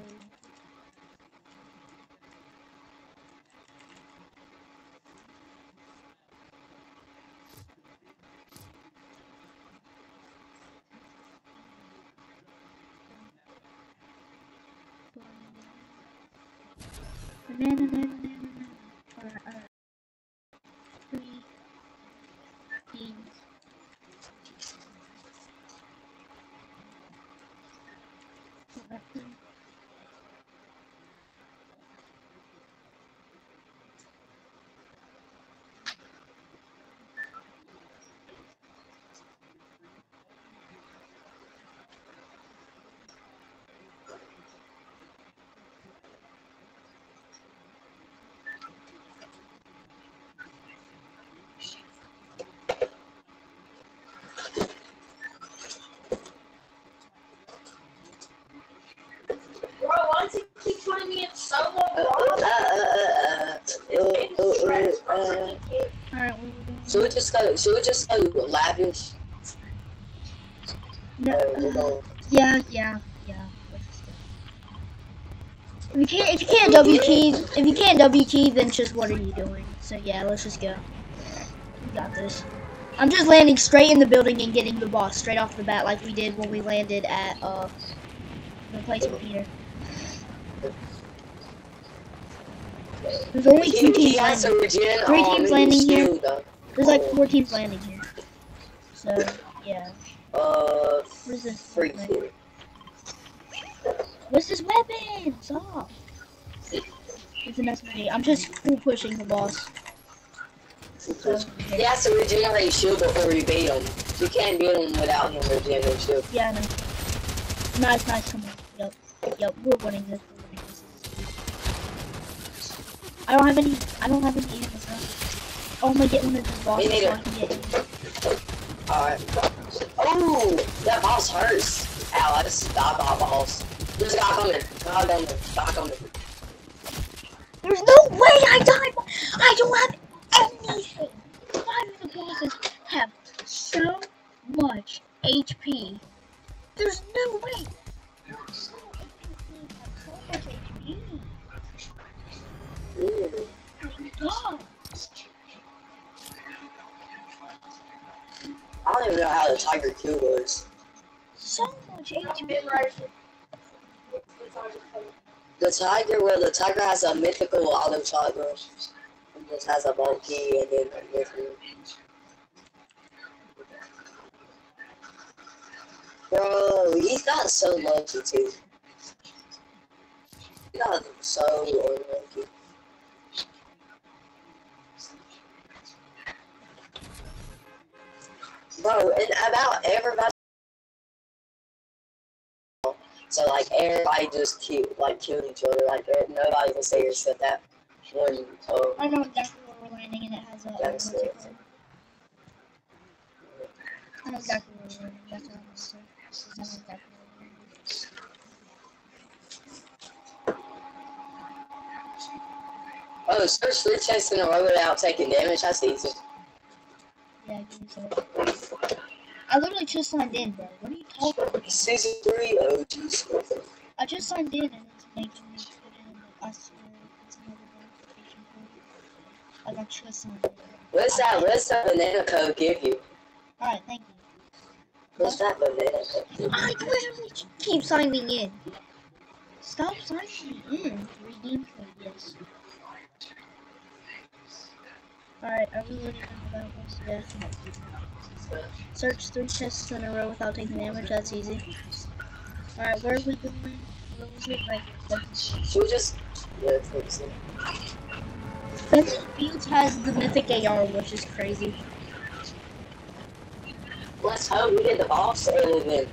Banana, banana, banana, banana. Alright, alright. Three beans. Alright, three. Bro, why does he keep putting me in solo? Uh, uh, uh, uh, uh, uh, uh, uh, Alright, what are we doing? should we just go? Should we just go lavish? No, Uh, we're uh, going- yeah, yeah, yeah. Let's just go. If you can't, if you can't W key, if you can't W key, then just what are you doing? So yeah, let's just go. We got this. I'm just landing straight in the building and getting the boss straight off the bat, like we did when we landed at uh the place with Peter. There's only two He, he teams has a landing. regen Three on teams his landing here. shield, though. There's like four teams landing here. So yeah. Uh, What is this? freak Like, you. what's this weapon? Stop. It's an S M G. I'm just full pushing the boss. So, He has to regenerate shield before we beat him. You can't beat him without him regenerating shield. yeah, I know. Nice, nice, come on. Yep, yep, we're winning this. We're winning this. I don't have any. I don't have any enemies now. Oh, I'm gonna get one of these bosses Me so I neither. can get him. Alright. Oh, that boss hurts. Ow, I just died by a boss. There's a guy coming. Guy coming. Guy coming. There's no way I died. I don't have anything. Why do the bosses have so much H P? There's no way. So much H P. Mm. God. I don't even know how the tiger kill was. So much H P. Been right. The tiger, well, the tiger has a mythical auto shotgun. It just has a bolt key and then a mythical. Bro, he's got so lucky too. He got so unlucky. Bro, and about everybody. So like everybody just killed, like killed each other. Like there- nobody can say except that one. Uh, I know exactly where we're landing, and it has a. That's what's it it. called? I know exactly where we're landing. That's what I'm gonna say. I know exactly where we're landing. Oh, search three chests in a row without taking damage. That's easy. Yeah, give me some. I literally just signed in, bro. What are you talking about? Season three. Oh, jeez. I just signed in and it's making me put in. I swear it's another verification code. Like I just signed in. What's that? What's that banana code give you? Alright, thank you. What's that banana code? I literally keep signing in. Stop signing in. Redeem code, yes. Alright, are we looking at the levels? Yeah. Search three chests in a row without taking damage, that's easy. Alright, where are we going? Where was it? Right here. Should we just... Yeah, fix it. Benson Fields has the mythic A R, which is crazy. Let's hope we get the boss and then...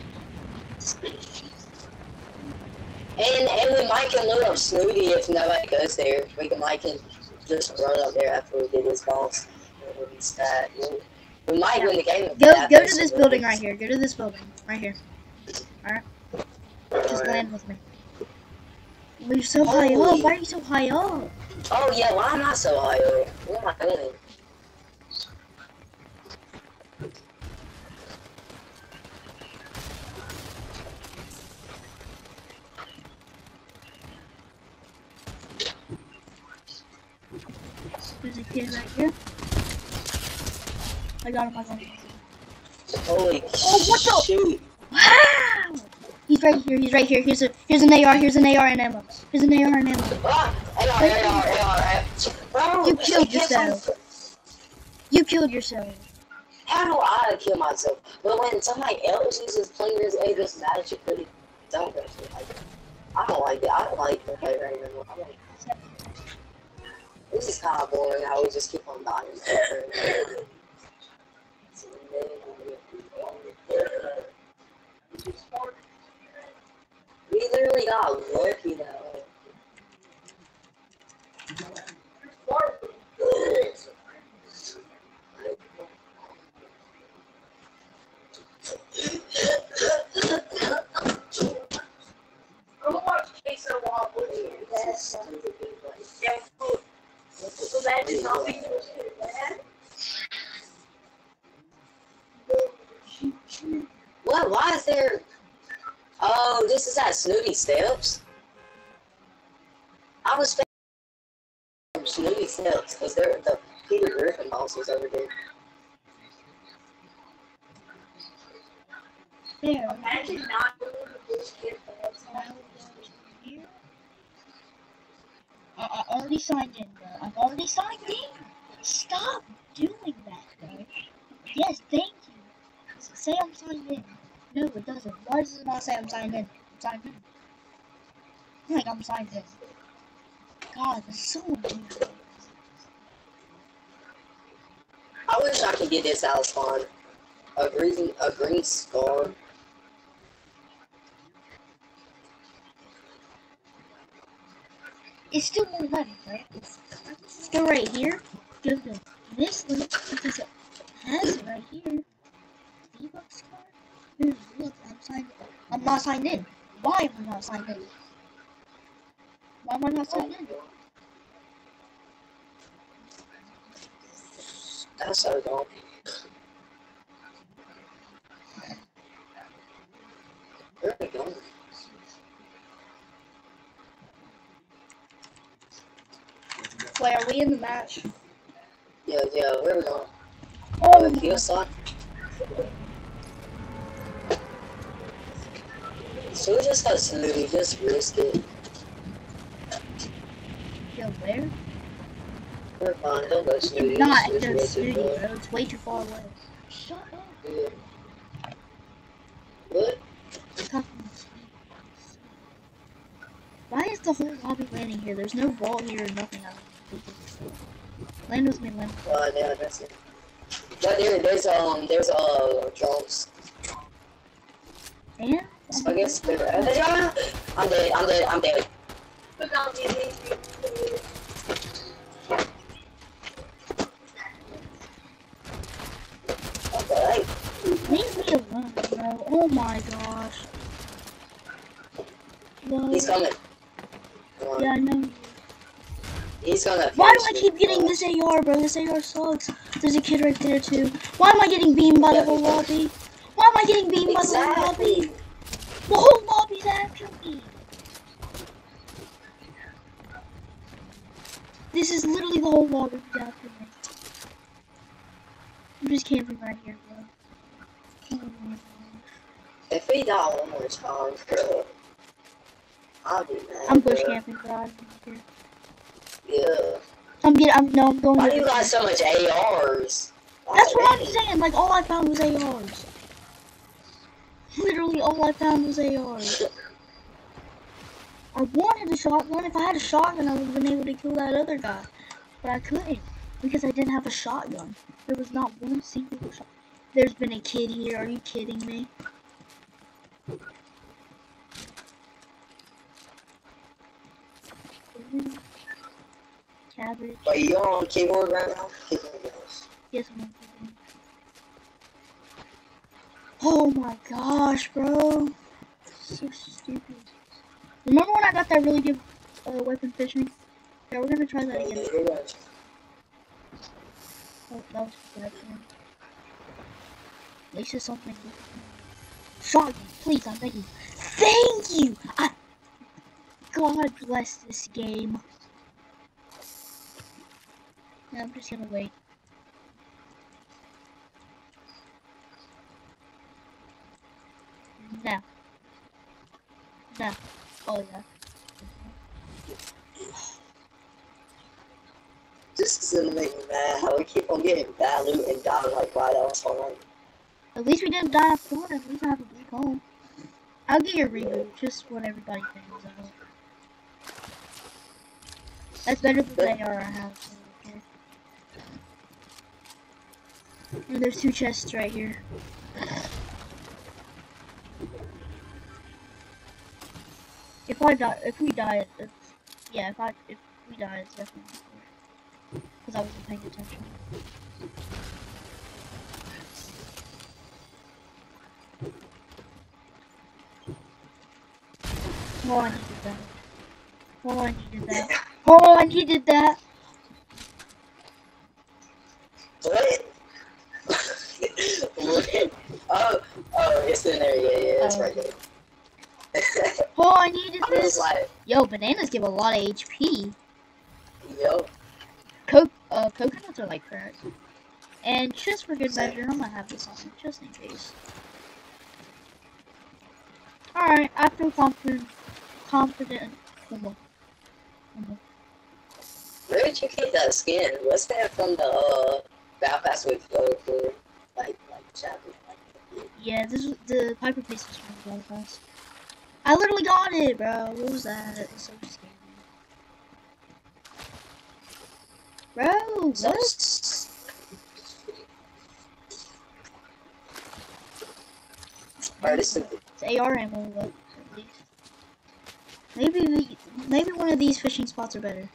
And, and we might can load up Snooty if nobody goes there. We can, might can just run up there after we get this boss. And we'll be stat. We'll, we might win the game. Go, go to this building right here. Go to this building right here. Alright. Just land with me. You're so high up. Why are you so high up? Oh yeah, why am I so high up? What am I doing? There's a kid right here. I got him. I got him. Holy Oh, what the- shoot. Wow! He's right here. He's right here. Here's a here's an A R. Here's an A R and ammo. Here's an A R and ammo. Ah, A R, A R, A R, A R. You killed yourself. You killed yourself. How do I kill myself? But when somebody else uses players, it just matters you pretty don't go to like I don't like it. I don't like the play right now. I like this is kind of boring. I would just keep on dying. We literally got lucky though. I don't want to chase a wall with you. That's yeah, cool. So that is not being bad. What? Why is there? Oh, this is at Snooty Steps. I was expecting Snooty Steps because they're the Peter Griffin monsters over there. There. Imagine not doing this kid. Here. I, I already signed in, bro. I've already signed in. Stop doing that, bro. Yes, thank you. Say I'm signed in. No, it doesn't. Why does it not say I'm signed in? I'm signed in. Like I'm signed in. God, that's so annoying. I wish I could get this out of spawn. A green, a green scar. It's still more money, right? It's still right here. Go to this link because it has it right here. V-Bucks card. Here, look, I'm signed. I'm not signed in. Why am I not signed in? Why am I not signed in? That's so dumb. Where are we going? Wait, are we in the match? Yeah, yeah, where are we going? Oh, Oh, the kill slot? So we just got Snooty, just risk it. yo, where? We're fine, don't go Snooty. It's not just the risk it, studio, bro. bro. It's way too far away. Shut up. Yeah. What? Talking Why is the whole lobby landing here? There's no vault here or nothing else. Land with me, land. Uh, yeah, that's it. But there, there's, um, there's, uh, drums. And? So I guess they're, uh, they are. I'm dead, I'm dead, I'm dead. But now the Okay. Leave me alone, bro. Oh my gosh. Whoa. He's coming. Come on. Yeah, I know. He's gonna. Why do I finish keep me, getting bro. this A R, bro? This A R sucks. There's a kid right there too. Why am I getting beamed by the whole lobby? Why am I getting beamed by the whole lobby? Exactly. The whole lobby's after me. This is literally the whole lobby's after me. I'm just camping right here, bro. Oh my gosh. If we die one more time, bro, I'll be mad. I'm bush bro. camping, bro. I'm here. Yeah. I'm getting. I'm no. I'm going. Why to do you the- got so much A Rs? That's what I'm Dang. saying. Like all I found was A Rs. Literally all I found was A Rs. I wanted a shotgun. If I had a shotgun, I would have been able to kill that other guy. But I couldn't because I didn't have a shotgun. There was not one single shot. There's been a kid here. Are you kidding me? Cabbage. Wait, you on keyboard right now? Keyboard, yes. Yes, I'm on keyboard. Oh my gosh, bro. So stupid. Remember when I got that really good uh, weapon fishing? Yeah, we're gonna try that again. Oh, that was bad. At least it's something good. Shotgun, please, I'm begging. Thank you! I... God bless this game. Yeah, I'm just gonna wait. No. No. Oh, yeah. This is gonna make me mad how we keep on getting bad loot and dying like right on spawn. At least we didn't die off the one. At least I have a blue home. I'll get your reboot, just what everybody thinks out. That's better than they are I have. So okay. And there's two chests right here. If I die, if we die, it's, yeah. If I, if we die, it's definitely because I wasn't paying attention. Oh, I needed that. Oh, I needed that. Oh, I needed that. What? What? Oh, oh, it's in there. Yeah, yeah, it's Oh. right there. Oh, I needed I was this. like, Yo, bananas give a lot of H P. yo, Co uh, coconuts are like crack. And just for good measure, I'm gonna have this on, just in case. Alright, I feel confident. Confident. Come on. Come on. where did you get that skin? What's that from the uh, Belfast with Flow for? Like, like, chapter? Yeah, this is the Piper piece is from Belfast. I literally got it, bro. What was that? It's so scary. Bro, So, what? Alright, this is It's A R ammo, but at least. Maybe we, maybe one of these fishing spots are better.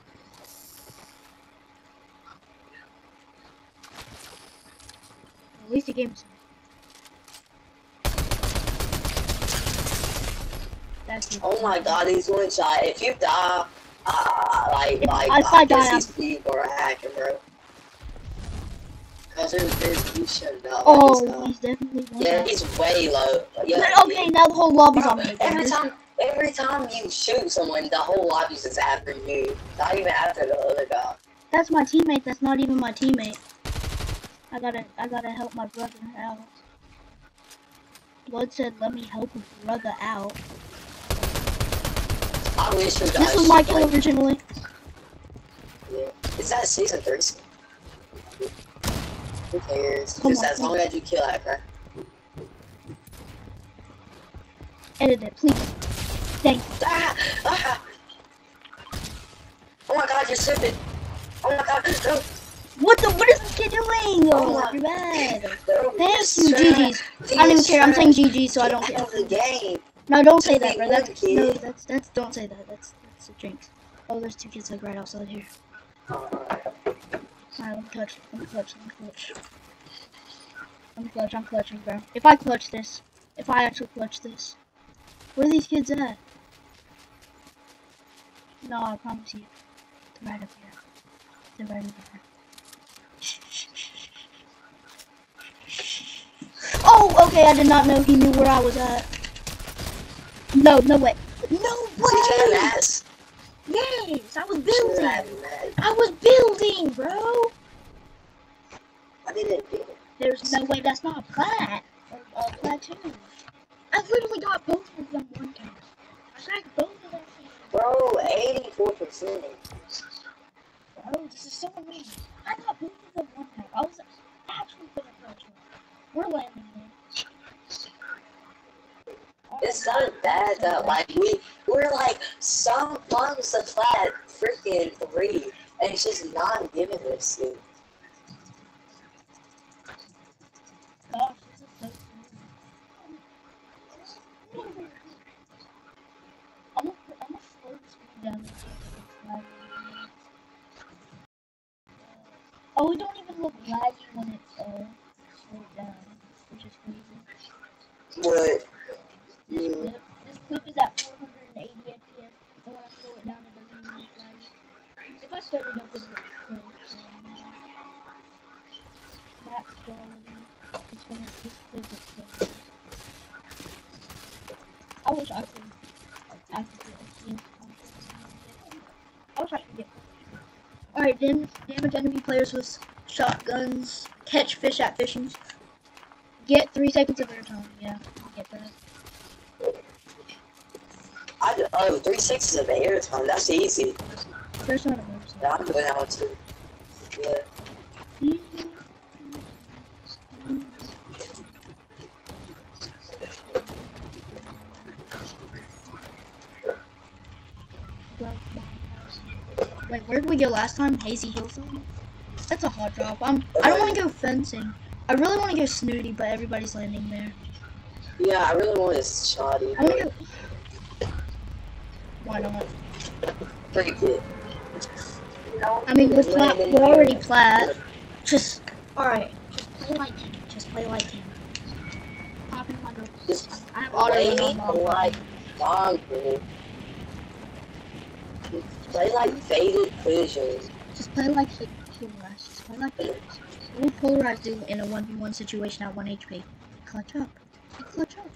At least the game's. That's it. oh my god, he's one shot. If you die, uh, like, If- like, if I I guess die, these people are hacking, bro. Cause there's, there's, you should know. Oh, he's definitely one. yeah, he's way low. Yeah, But okay, now the whole lobby's Bro, on me. every time, every time you shoot someone, the whole lobby's is after you. Not even after the other guy. That's my teammate. That's not even my teammate. I gotta, I gotta help my brother out. Blood said, "Let me help a brother out." I wish you guys. This was my kill originally. Yeah. Is that season three? Who cares? Come Just on, as long as you kill that guy. Edit it, please. Thank you. Ah, ah. Oh my god, you're stupid. Oh my god, no. What the? What is this kid doing? Oh Oh, my- you're bad. no. Thank you, G G's. I don't even care. I'm saying G G, so I don't care. Out of the game. No, don't say that, Just bro. be That's one kid. no, that's that's. Don't say that. That's that's a jinx. Oh, there's two kids like right outside here. Alright. Alright, I'm clutch. I'm clutch. I'm clutch. I'm clutch. I'm clutching, bro. If I clutch this, if I actually clutch this, where are these kids at? No, I promise you. Right up here. They're right over there. Oh, okay, I did not know he knew where I was at. No, no way. No way! Ass. Yes, I was building. I was building, bro. I didn't do it. There's no way that's not a plat or a platoon. I literally got both of them one time. I got both of them. Bro, eighty-four percent. Bro, this is so amazing. I got both of them one time. I was actually gonna catch one. We're landing there. It's not bad though. Like we, we're like some funds of flat freaking three, and it's just not giving us it. Gosh, this is so cool. I'm gonna, I'm gonna slow the speed down. Oh, it don't even look laggy when it's uh, slowed down, which is crazy. What? This clip, this clip is at four hundred eighty F P S, so when I slow it down, it doesn't even look laggy. If I start it up with the clip, max quality, it's gonna just clip it slow. I wish I could, I could get a team. I wish I could get. Alright, then damage enemy players with shotguns, catch fish at fishings, get three seconds of airtime. Yeah, get that. I do, oh, three sixes of airtime. That's easy. There's not a moves. Yeah, I'm doing that one too. Yeah. Wait, where did we go last time? Hazy Hillside? That's a hot drop. I'm, I don't want to go fencing. I really want to go Snooty, but everybody's landing there. Yeah, I really want this shoddy. I want to go... Why not? Pretty good. I mean, we're, flat, we're already flat. Just, alright. Just play like team. Just play like team. Pop in my group. Just I have auto play on my like Mongo. Play like Faded Vision. Just play like Polarized. Just play like Polarized. What would Polarized do in a one v one situation at one H P? Clutch up. Clutch up.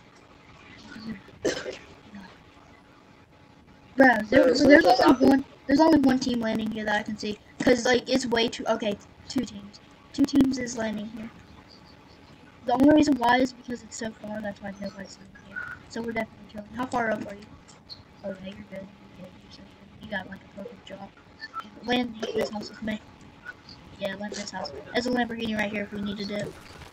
Bro, there, there's only one. There's only one team landing here that I can see, cause like it's way too. Okay, two teams. Two teams is landing here. The only reason why is because it's so far. That's why nobody's landing here. So we're definitely chilling. How far up are you? Oh, yeah, you're good. You're good. You're so good. You got like a perfect job. Land this house with me. Yeah, land this house. There's a Lamborghini right here if we needed it.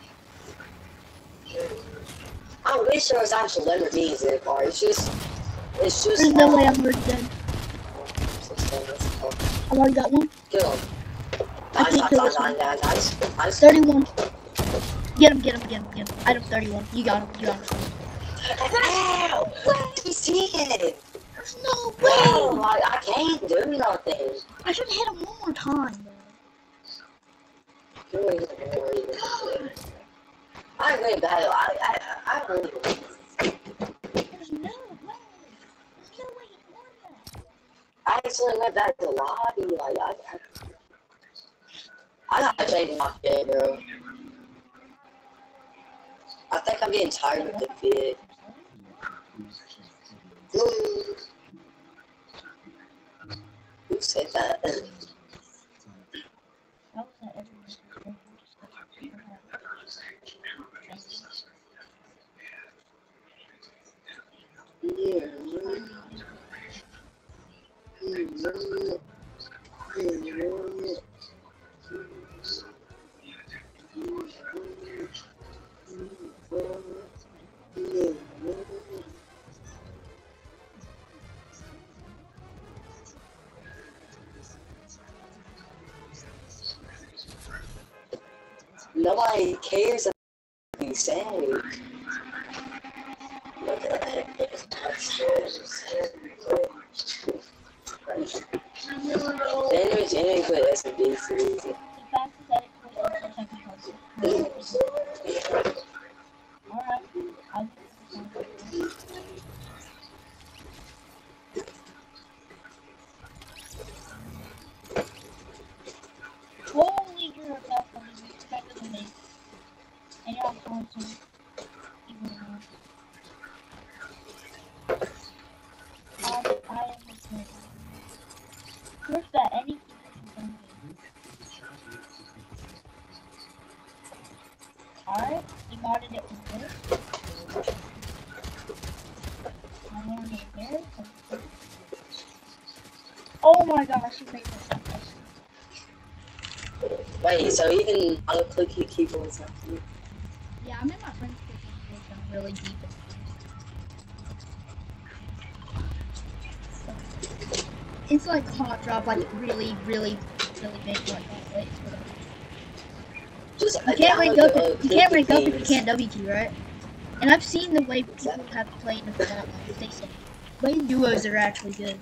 I wish there was actual Lamborghinis in the car. It's just, it's just. There's no way I'm already dead. I've already got one. Kill him. I Nice, can't kill nice, this one. nice, nice, nice. thirty-one. Get him, get him, get him, get him. Item thirty-one. You got him, you got him. Ow! He's dead. There's no way! Oh, I, I can't do nothing. I should hit him one more time, bro. Doing it. I really bad. I, I, I don't know. There's no way. There's no way he won that. I actually went back to the lobby. Like, I, I, I gotta change my fit, bro. I think I'm getting tired of the fit. Who said that? How was that everyone? Nobody cares about what you say. Look at that. Anyways, anyways, but S and B series. Alright. I'll And y'all going to even more. I, I am just going to proof that anything can be Alright, he modded it from this. I wanted it there. Oh my gosh, he made this up. Wait, so even I'll click your keyboard and stuff. Yeah, I'm in my friend's keyboard. I'm really deep in it. It's like hot drop, like really, really, really big. Like, wait, Just you can't rank download up. the, If, you uh, can't rank up if you games. can't W T, right? And I've seen the way people have played in the Fortnite. They say playing duos are actually good.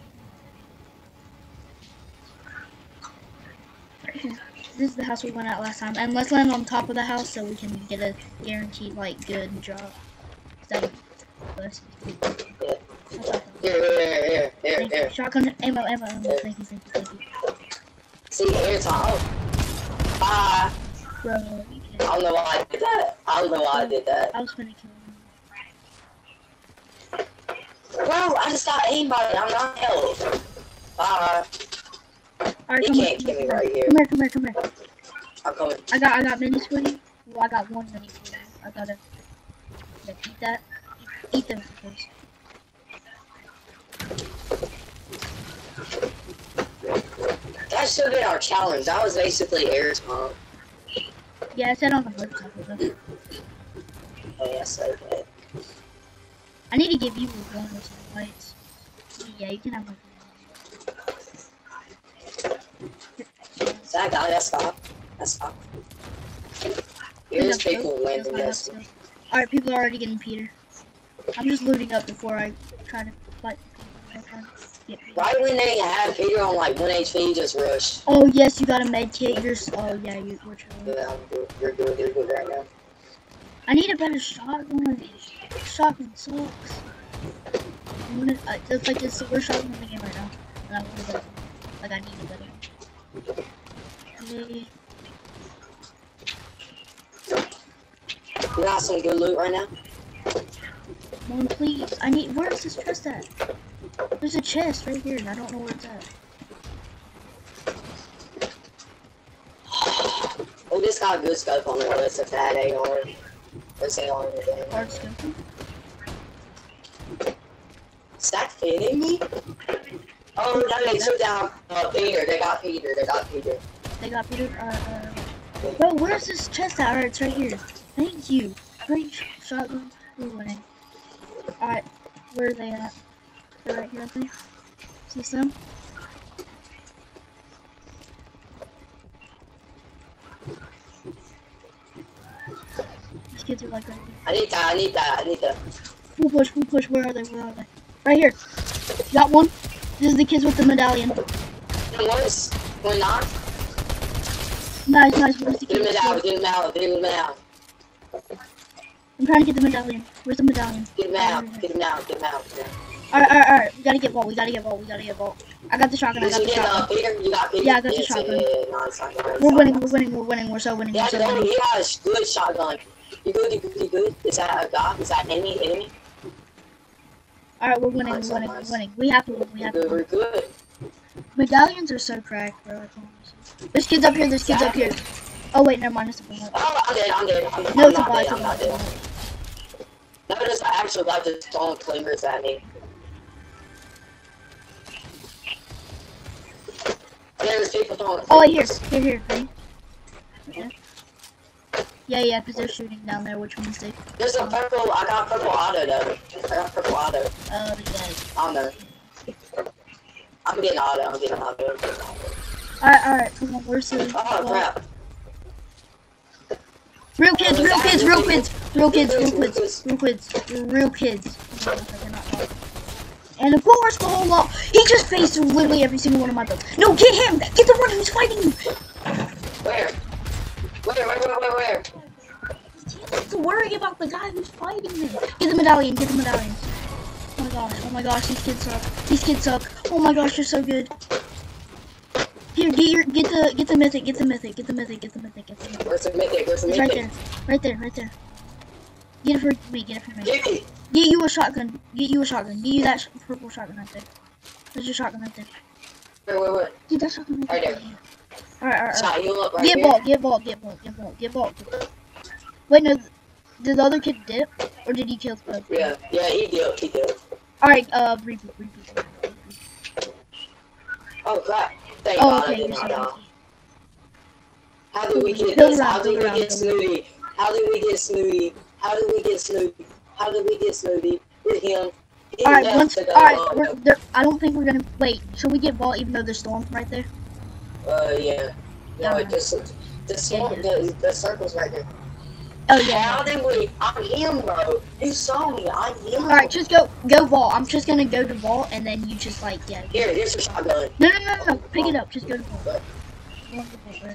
This is the house we went at last time, and let's land on top of the house so we can get a guaranteed like good drop. So, let's- Yeah. that's all. Here, here, here, here, Thank here. you. Shotgun ammo, ammo, ammo. Thank you, thank you, thank you. See, here's how. Bye. Bro, you I can. don't know why I did that. I don't know why I did that. I was gonna kill him. Bro, I just got aimbotted. I'm not health. Bye. Alright, You come can't here. get me right here. Come here, come here, come here. I'm coming. I got, I got minis for you. Well, I got one mini for you. I gotta, yeah, eat that. Eat them first. That should have been our challenge. That was basically Air's mom. Yeah, I said on the first topic though. Oh, that's so good. I need to give you one or some lights. Yeah, you can have my That guy, that's stop. That's stop. Here's people landing this. Alright, people are already getting Peter. I'm just looting up before I try to fight people. I try to get Peter. Right when they have Peter on like one H P, you just rush. Oh yes, you got a med kit. You're s- oh yeah, you, you're trying. Yeah, I'm good. You're good. You're good right now. I need a better shotgun. Shotgun sucks. I'm gonna, uh, it's like it's the worst shotgun in the game right now. And I want a better one. Like I need a better one. Okay. You got some good loot right now? Mom, please. I need. Where's this chest at? There's a chest right here, and I don't know where it's at. Oh, this got a good scope on it. It's a fat A R. Let's say on the game. Hard scope. Is that fitting me? Oh, no, they took down uh, Peter. They got Peter. They got Peter. They got Peter. Uh, uh. Bro, where's this chest at? Alright, it's right here. Thank you. Great sh shotgun. We're winning. Alright, where are they at? They're right here, I think. See some? These kids are like right here. I need that. I need that. I need that. Full push, full push. Where are they? Where are they? Right here. Got one. This is the kids with the medallion. And what's going on? Nice, nice. Where's the Get him kids? out. Get him out. Get him out. I'm trying to get the medallion. Where's the medallion? Get him out. Get him out. Get him out. Alright, alright, alright. We gotta get Vault. We gotta get Vault. We gotta get Vault. I got the shotgun. I Did got you the get uh, shotgun. Peter? You got Peter? Yeah, I got the Yes, shotgun. Yeah, yeah, no, it's not good. It's We're not winning. good. We're winning. We're winning. We're so winning. Yeah, We're so no, winning. he has good shotgun. You good? You good? You good? Is that a guy? Is that enemy? Enemy? Alright, we're winning. Nice, We're winning. nice. We're winning. We have to win. We We're have to good. win. We're good. Medallions are so cracked, bro. I promise you. There's kids up here. There's kids up here. Oh wait, never mind. It's a bullet. Oh, I'm dead. I'm dead. I'm, No, I'm it's a not bot. dead. It's a I'm not bot. dead. No, there's an actual guy just throwing clingers at me. There's people throwing Oh wait, here. clingers. Here, here. Ready? Okay. Yeah, yeah, because they're shooting down there, which means they. There's a purple. I got purple auto though. I got purple auto. Oh, the guys. I don't know. I'm getting auto. I'm getting auto. I'm getting auto. Alright, alright. Come on. Where's the? Oh crap! Real kids, real kids, real kids, real kids, real kids, real kids, real kids. And of course, the whole lot. He just faced literally every single one of my builds. No, get him! Get the one who's fighting you! Where? Where? Where? Where? Where? Where? You don't have to worry about the guy who's fighting me. Get the medallion, get the medallion. Oh my gosh, oh my gosh, these kids suck. These kids suck. Oh my gosh, you're so good. Get Here, get your, get the, get the mythic, get the mythic, get the mythic, get the mythic, get the mythic. Where's the mythic? Where's the It's mythic? right there, right there, right there. Get it for me, get it for me. Give me. Get you a shotgun, get you a shotgun, get you that sh purple shotgun right there. There's your shotgun right there. Wait, wait, wait. Get that shotgun right, Right there. there. Alright, alright, alright. Shot you up right Get here. ball, get ball, get ball, get ball, get ball. Wait, no, did the other kid dip? Or did he kill the other? Yeah, yeah, he did, he did. Alright, uh, reboot, reboot. Oh crap. Thank Oh, God I okay, did you're not so die. lucky. How did we get Build this? around, How did build we around, get build Snooty? How did we get Snooty? How did we get Snooty? How did we get Snooty? With him. He Alright, left once, to go, alright, uh, we're, there, I don't think we're gonna, wait, should we get ball even though there's storm right there? Uh, yeah. No, Yeah. it just, the, swamp, Yeah, the, the circle's right there. Oh yeah. How did we? I'm him, bro. You saw me. I'm him. Alright, just go, go ball. I'm just gonna go to ball and then you just like, yeah. Here, here's your shotgun. No, no, no, no, no. Pick it up, just go to ball. Go to ball, right?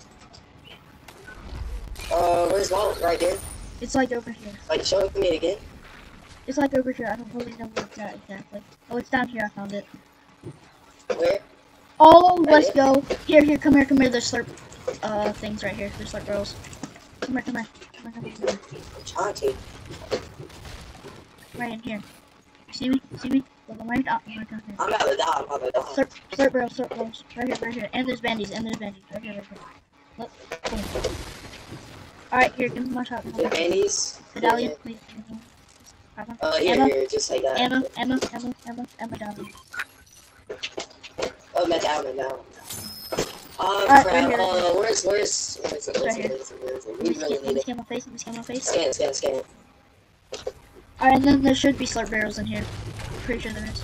Uh, where's Vault? Right there. It's like over here. Like, show it to me again. It's like over here. I don't really know where it's at exactly. Oh, it's down here. I found it. Where? Oh, let's go. Here, here, come here, come here. There's slurp, uh, things right here. There's slurp girls. Come here, come here. Come here, come here, come here. I'm trying to. Right in here. See me? See me? Look, I'm right up. I'm right down here. I'm about to die. I'm about to die. Slurp, slurp girls, slurp girls. Right here, right here. And there's bandies, and there's bandies. Right here, right here. Look. Boom. Alright, here, give me my shot. The bandies. Medallion, please. Emma, Uh, here, Emma, here, just like that. Emma, Emma, Emma, Emma, Emma, down. Oh, man, down, man, down. Oh, Alright, crap. right here. Uh, where's, where's, where's it? Where's Right it? here. Where's it? Where's it? Let We me really scan, let need me it. scan my face, let me scan my face. Scan, scan, scan. Alright, and then there should be slurp barrels in here. Pretty sure there is.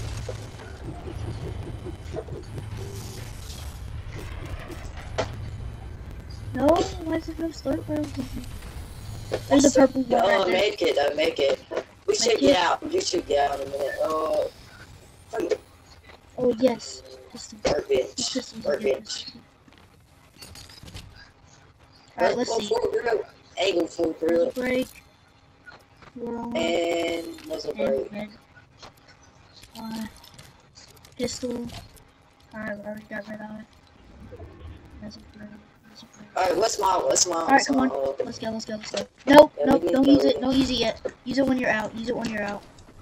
No, why is there no slurp barrels in here? There's a purple one Oh, right there. make it, uh, make it. We should Make get it? out. You should get out in a minute. Oh, Oh, yes. Pistol. workbench. Pistols are Workbench. Alright, let's see. Full grill. Angle full grill. Break. Roll. And muzzle And break. red. Uh, pistol. Alright, we already got rid of it. Muzzle break, muzzle break. Alright, what's my, what's my, Alright, what's come my, on. uh, Let's go, let's go, let's go. Nope, Yeah, nope, we need don't to use go. it, don't use it yet. Use it when you're out. Use it when you're out.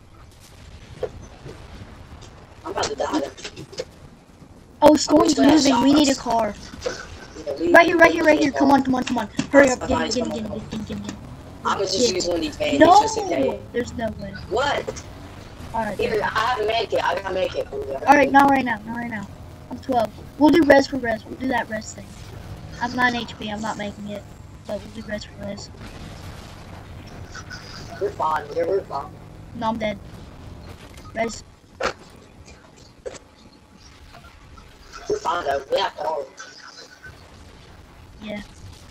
I'm about to die. Oh, Storm's gonna moving. We need a shots. car. Yeah, we- Right here, right we here, need right to here. go. Come on, come on, come on. Hurry up. Come Get on, him, get him, come get on, him, come get him, get him, get him. I'm gonna just Get use him. one of these bandages No! just in case. There's no way. What? Alright. Here, I have to make it. I gotta make it. Alright, not right now, not right now. I'm twelve. We'll do res for res. We'll do that res thing. I'm nine H P. I'm not making it. But we'll do res for res. We're fine. We're, we're fine. No, I'm dead. Res. We're fine though. We have power. Yeah.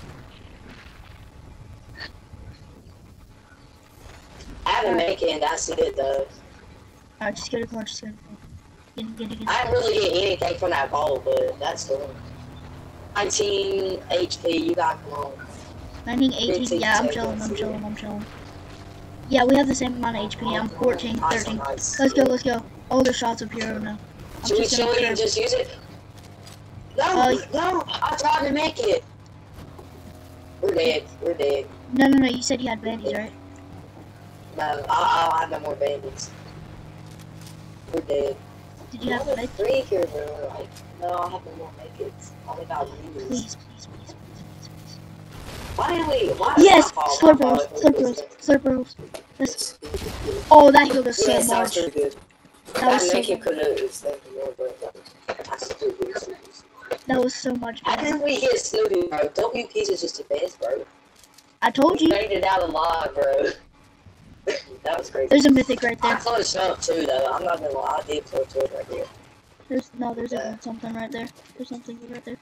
I haven't make it, and that's it though. Alright, just go to car. Just go to car. Get it, get it, get I it. didn't really get anything from that ball, but that's cool. nineteen H P, you got come on. nineteen, eighteen. Yeah, I'm chilling. I'm chilling. I'm chilling. Yeah, we have the same amount of H P. I'm fourteen, Nice, thirteen. nice. Let's go, let's go. Oh, there's shots up here. Oh no. I'm Should we, just should gonna we trip. just use it? No, Uh, no, I tried to make it. We're dead. We're dead. No, no, no. You said you had bandies, right? No, I, I don't have no more bandits. We're dead. Did you have Another meds? three here, bro. Like, no, I have no more makits. I only got Please, used. please, please, please, please, please. Why didn't we? Why Yes! my fault, Slurp my rolls, fault. slurp rolls, slurp rolls. Let's... Oh, that healed us so Yeah, sounds much. pretty good. That was That so make it could have said more, but that's stupid. That was so much How better. did we hit Snoopy, bro? Don't you pieces just advance, bro? I told We you. made it out alive, bro. That was crazy. There's a mythic right I there. clutched up too, though. I'm not gonna lie. I did clutch up right there. There's no, there's Yeah. a something right there. There's something good right there.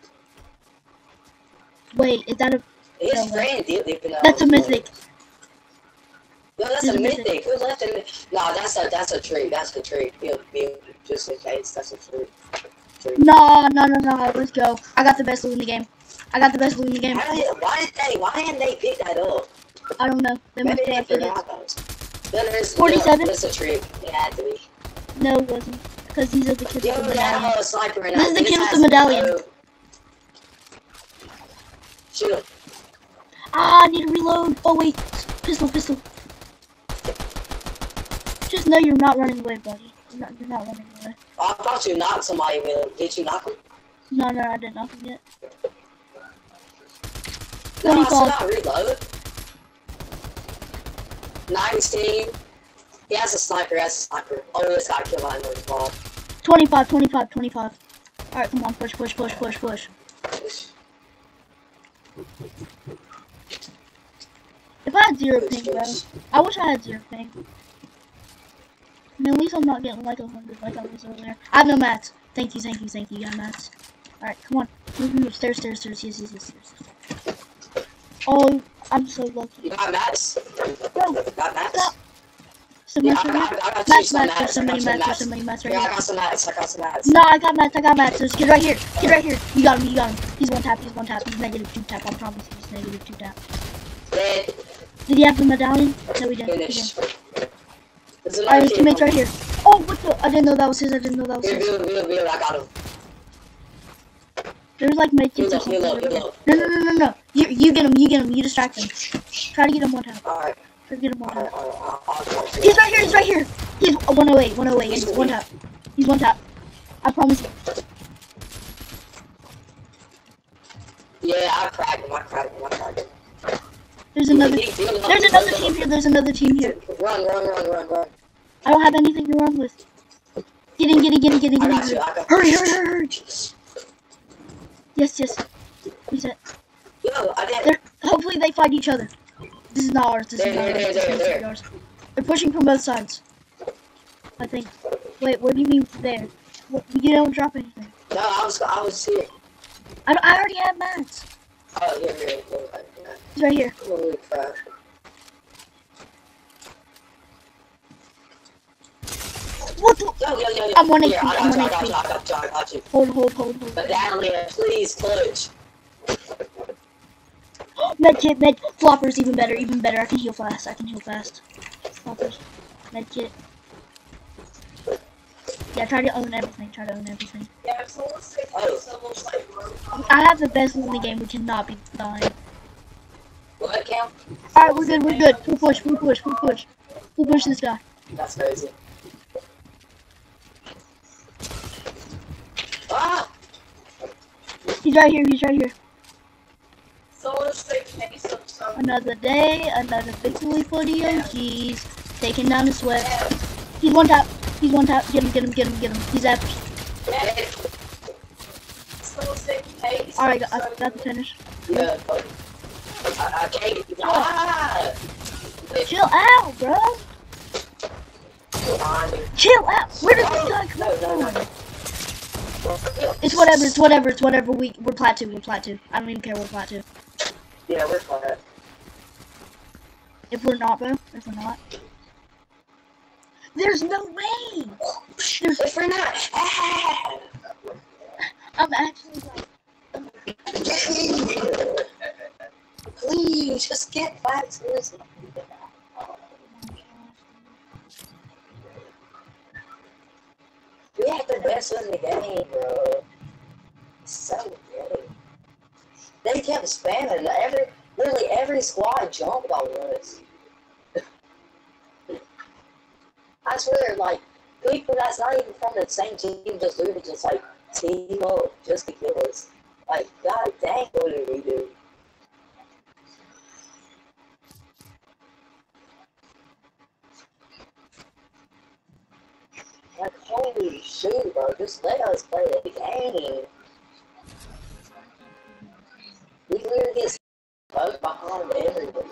Wait, is that a? His No way. friend did leave it out. That's a mythic. No, that's There's a a mythic. mythic. Who left it? No, that's a that's a tree. That's a tree. He'll be just in case. That's a tree. Tree. No, no, no, no. Let's go. I got the best loot in the game. I got the best loot in the game. How did, why did they? Why didn't they pick that up? I don't know. They must Maybe they have left it. forgot those. Then there's forty-seven? That's a trick. It had to be. No, it wasn't. Because these are the kids Yo, with the we have medallion. a sniper in This is that. the kid with has the medallion. no- Shoot him. Ah, I need to reload. Oh wait, pistol, pistol. Just know you're not running away, buddy. You're not, you're not running away. Oh, I thought you knocked somebody with him. Did you knock him? No, no, I didn't knock him yet. No, I twenty-five. still not reload. nineteen. He has a sniper, he has a sniper. Oh, this guy killed my another ball. twenty-five, twenty-five, twenty-five. Alright, come on, push, push, push, push, push. If I had zero ping, bro, I wish I had zero ping. I mean, at least I'm not getting like a hundred like I was earlier. I have no mats. Thank you, thank you, thank you. Yeah, mats. Alright, come on. Move, move, stairs, stairs, stairs. Yes, yes, yes, yes. Oh, I'm so lucky. You got mats? Bro, Got mats? stop. So Yeah, much I for got, mats. I got you Mats, some mats, there's mats. so I many got some mats, there's mats. so many mats right Yeah, I here. got some mats. I got some mats. No, I got mats, I got mats. There's kid right here. Kid right here. You got him, you got him. He's one tap, he's one tap. He's negative two tap, I promise. He's negative two tap. Dead. Did he have the medallion? No, he didn't. He Finish. didn't. There's another Alright, his kid teammate's coming. right here. Oh, what the? I didn't know that was his. I didn't know that was Here, his. build, build, build. I got him. There's like medkits Heal or up, heal something. up, over heal here. up. No, no, no, no, no. You, you get him. You get him. You distract him. Try to get him one time. Alright, Try to get him one alright, time. alright. I'll, I'll, I'll, He's right here. He's right here. He's one oh eight. one oh eight. He's one tap. He's one tap. I promise you. Yeah, I cracked him. I cracked him. I cracked him. There's another. Heal him up, There's heal another him team up. here. There's another team here. Run, run, run, run, run. I don't have anything to run with. Get in. Get in. Get in. Get in. I Get in. got you. Get in. I got Hurry! Hurry! Hurry! Hurry! Yes. Yes. Reset. Yo, I did. They're, hopefully they fight each other. This is not ours. This There, is not there, ours. there, This there, is there. ours. They're pushing from both sides. I think. Wait, what do you mean there? What, you don't drop anything. No, I was, I was here. I, I already have mats. Oh, here, here, here. here. He's right here. Holy crap. What the? Yo, yo, yo, yo. I'm one Here, H P, I I'm got you, one I got H P. you, I got you, I got you. Hold, hold, hold, hold. But down there, please, clutch. Med kit, med floppers, even better, even better. I can heal fast. I can heal fast. Floppers, med kit. Yeah, try to own everything. Try to own everything. Yeah, if someone's sick, Oh. someone's like, bro. I have the best loot in the game. We cannot be dying. What count? All right, we're good. We're good. We'll push. We'll push. We'll push. We'll push this guy. That's crazy. Ah! He's right here. He's right here. Someone's sick, maybe some stuff. Another day, another victory for the O Gs. Taking down the sweat. He's one tap. He's one tap. Get him, get him, get him, get him. He's after. Someone's sick, maybe some Alright, I stuff. got the finish. Yeah, but I, I can't. Ah! Chill out, bro. Chill out. Where did this guy come No, no, from? no. It's whatever. It's whatever. It's whatever. We we're plat two. We're plat two. I don't even care. We're plat two. Yeah, we're fine. If we're not, bro. If we're not. There's no way. There's. If we're not, ah! I'm actually like. Please, just get back to this. We have the best in the game, bro. So good. They kept spamming. Every, literally every squad jumped on us. I swear, like, people that's not even from the same team just literally just, like, team up just to kill us. Like, god dang, what did we do? Like, holy shoot, bro. Just let us play the game. We literally get stuck behind everybody.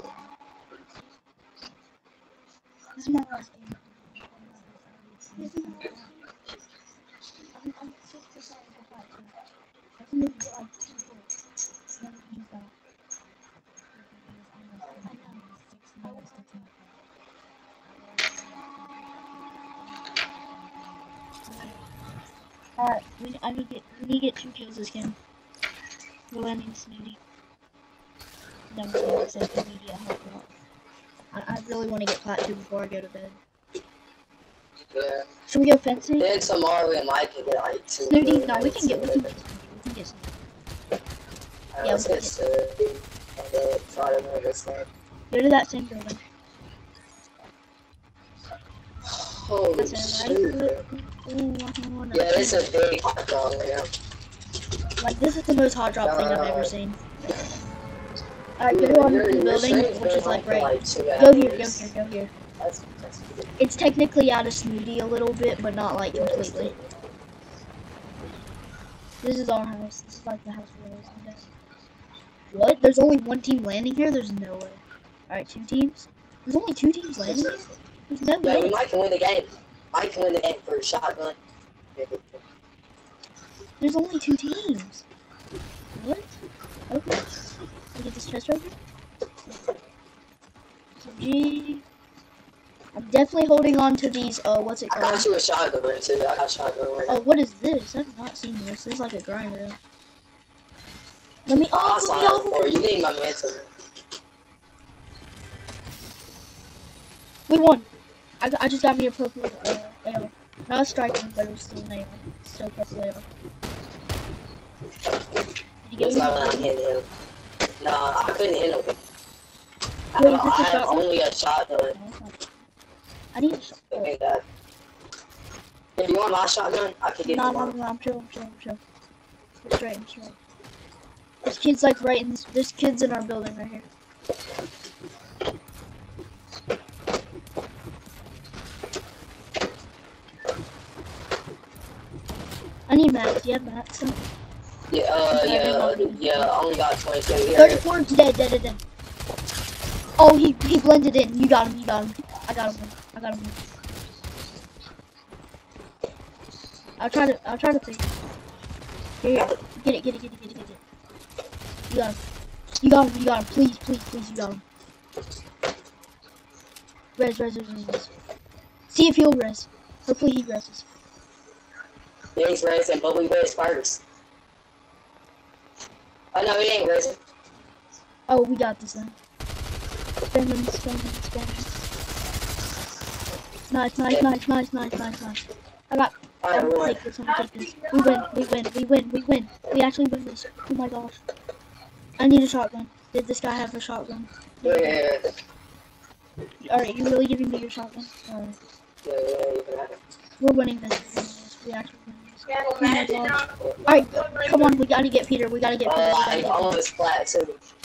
This is my last game. This is my last game. I'm, I'm six percent of the fight, too. I can maybe get like two points. Then we can use that. Alright, we, I need to get, we need to get two kills this game. We're landing Snooty. Then we're going to say we need to get help out. I, I really want to get plat two before I go to bed. Yeah. Should we go fencing? Then tomorrow we might can get like two. Snooty, no, we can get, we can get, we can get some. I Yeah, let's we get started. And then try to move this thing. Go to that same building. Holy That's it, right? shoot. Ooh, I wanna- Yeah, it's a big hot dog right now. Like, this is the most hot drop thing I've ever Uh, seen. Alright, go on Your- the your building, stream's which been is like on for right. like two Go here, go hours. here, go here. That's, that's good. It's technically out of Snooty a little bit, but not like completely. This is our house. This is like the house we always live in. What? There's only one team landing here? There's no way. Alright, two teams? There's only two teams landing here? There's no Yeah, we way. might can win the game. Might can win the game for a shotgun. There's only two teams. What? Okay. Can I get this chest right here? G. I'm definitely holding on to these, uh, what's it I got called? you a shotgun too. I got a shotgun right now. Oh, what is this? I've not seen this. This is like a grinder. Let me, I'll oh, sign let up me for off. it. You need my mentor. We won. I, I just got me a purple uh, A R. Not a striking, but it was still an A R. Still purple A R. Did you get It's me? not when I'm hitting him. No, I couldn't hit him. I, Wait, have, is this I a have shotgun? only a shotgun. No, it's not. I need a shot. Okay, God. If you want my shotgun, I can get No, you no, one. no, I'm chill, I'm chill, I'm chill. I'm straight, I'm straight. This kid's like right in this, this kid's in our building right here. I need mats. Do you have mats? Yeah, uh, yeah, yeah, I only got twenty-two here. thirty-four, dead, dead, dead, dead. Oh, he, he blended in. You got him, you got him. I got him. I got him. I'll try to, I'll try to think. Here, here. Get it, get it, get it, get it, get it. You got him. You got him, you got him. Please, please, please, you got him. Res, res, res, res, res. See if he'll res. Hopefully he reses. Yeah, he's racing, but we race first. Oh, no, he ain't racing. Oh, we got this then. Spam him, spam him, spam him. Nice, nice, nice, nice, nice, nice, nice. I got. Alright, I'm we gonna won. take this, I'm gonna take this. We win, we win, we win, we win. We actually win this. Oh my gosh. I need a shotgun. Did this guy have a shotgun? Yeah, yeah, yeah. Alright, you're really giving me your shotgun? Alright. Yeah, yeah, you can have it. We're winning this. We're winning this. We actually win this. Yeah, well, Oh my imagine gosh. not- Alright, come on, we gotta get Peter. We gotta get Peter. Oh, We gotta I get Peter. almost flat too.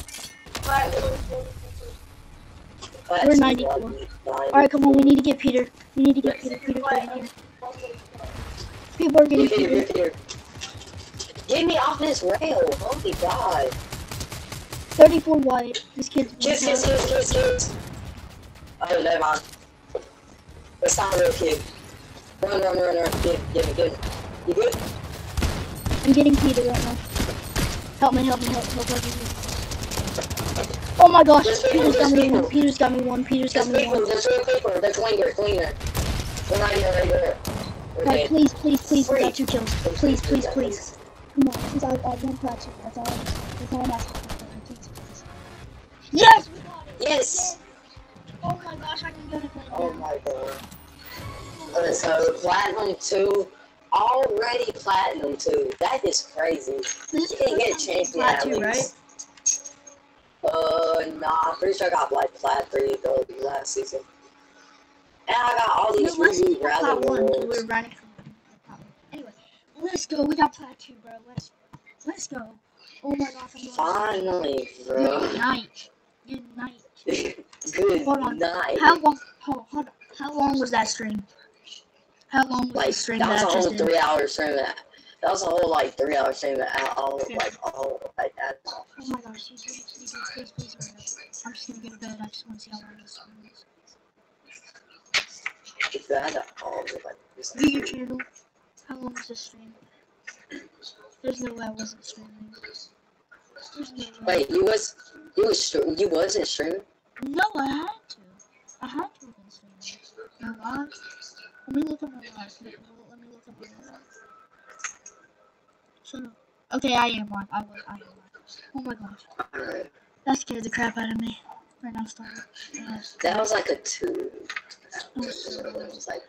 Flat We're two, ninety-four. ninety. Alright, come on, we need to get Peter. We need to get Peter. Peter's right here. People are getting Get here, Peter. get here. Get me off this rail. Holy God. thirty-four white. This kid's Kids, kids, kids, kids, kids. Oh, never mind. It's not a real kid. Run, run, run, run. Get, get me, get me. You good? I'm getting Peter right now. Help me, help me, help, help, help, help. Oh my gosh, There's people, Peter's got there's me one, people. Peter's got me one, Peter's got There's me people, one. there's real people. There's Winger, Winger. We're right here, right there. We're Alright, dead. please, please, please, we Free. got two kills. Please, please, please. Come on, please, I, I want plat two. That's all I'm, that's all I'm asking for. Please, please. Yes! We got it! Yes! Oh my gosh, I can go to play. Oh my God. Uh, so, Platinum two. Already Platinum two. That is crazy. This You is can't get a chance to plat at two, right? least. Uh, nah, I'm pretty sure I got like Plat three the last season. And I got all No, these let's review see plat rally one. awards. We're running from plat one. Anyway, let's go. We got plat two, bro. Let's, let's go. Oh my gosh, I'm Finally, Good bro. night. Good night. Good Hold on. night. How long? Hold, hold on. How long was that stream? How long was the Like, stream that was that a I whole just did? three hour stream. That, that was a whole like three hour stream at all, like all, like at all. Oh my gosh, please, please, please, please, please, please, please. I'm just gonna go to bed. I just want to see how long this stream is. If that at all, like, it's View your like, channel. How long was this stream? There's no way I wasn't streaming. There's no way. wait, you was, you was, str- you wasn't streaming? No, I had to. I had to have been streaming. No live. Let me look at my live. Let me let me look at my live. Shut up. Okay, I am live. I was. I am live. Oh my gosh. Alright. That scared the crap out of me. Right now, stop it. Yes. That was like a two. Oh, So it was like,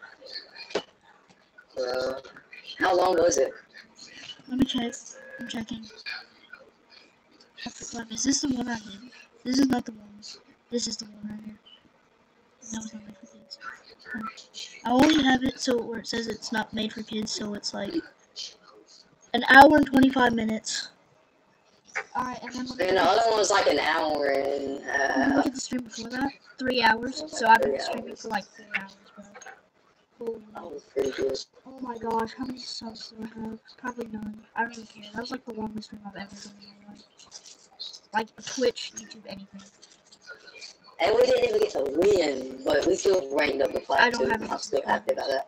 uh, how long was it? Let me check. I'm checking. Is this the one I did? This is not the one. This is the one right here. No, it's not made for kids. I only have it so where it says it's not made for kids, so it's like an hour and twenty-five minutes. Alright, and then look And the other one was like an hour and uh, look at the stream before that. Three hours. So I've been streaming for like four hours, bro. Holy. that was pretty good. Oh my gosh, how many subs do I have? Probably none. I don't really care. That was like the longest stream I've ever done in my life. Like Twitch, YouTube, anything. And we didn't even get to win, but we still ranked up the I don't plateau. have I'm still happy about that.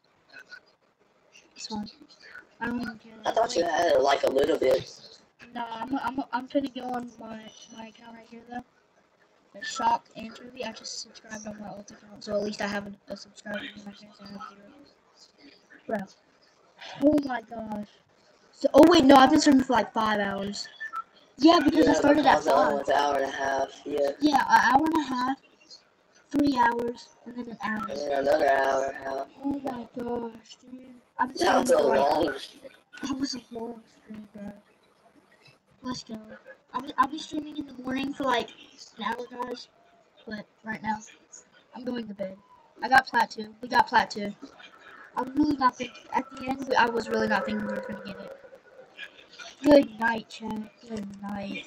It's fine. I don't even care. I thought you had it like a little bit. No, I'm I'm I'm finna go on my my account right here though. The Shock and Truly. I just subscribed on my old account, so at least I have a, a subscriber. My parents have zero. Bro. Oh my gosh. So oh wait, no, I've been streaming for like five hours. Yeah, because Yeah, I started at because the other five. one's an hour and a half, yeah. Yeah, an hour and a half, three hours, and then an hour. And then another hour and a half. Oh my gosh, dude. I've been That was streaming a for like long. that was a long stream, bro. Let's go. I'll be, I'll be streaming in the morning for like an hour, guys. But right now, I'm going to bed. I got plat two. We got plat two. I was really not thinking, at the end, I was really not thinking we were going to get it. Good night, chat. Good night.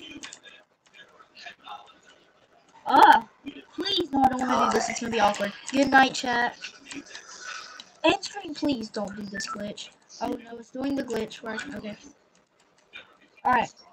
Ah, please, no, I don't want to do this. It's going to be awkward. Good night, chat. End stream, please don't do this glitch. Oh no, it's doing the glitch. Where I, okay. Alright.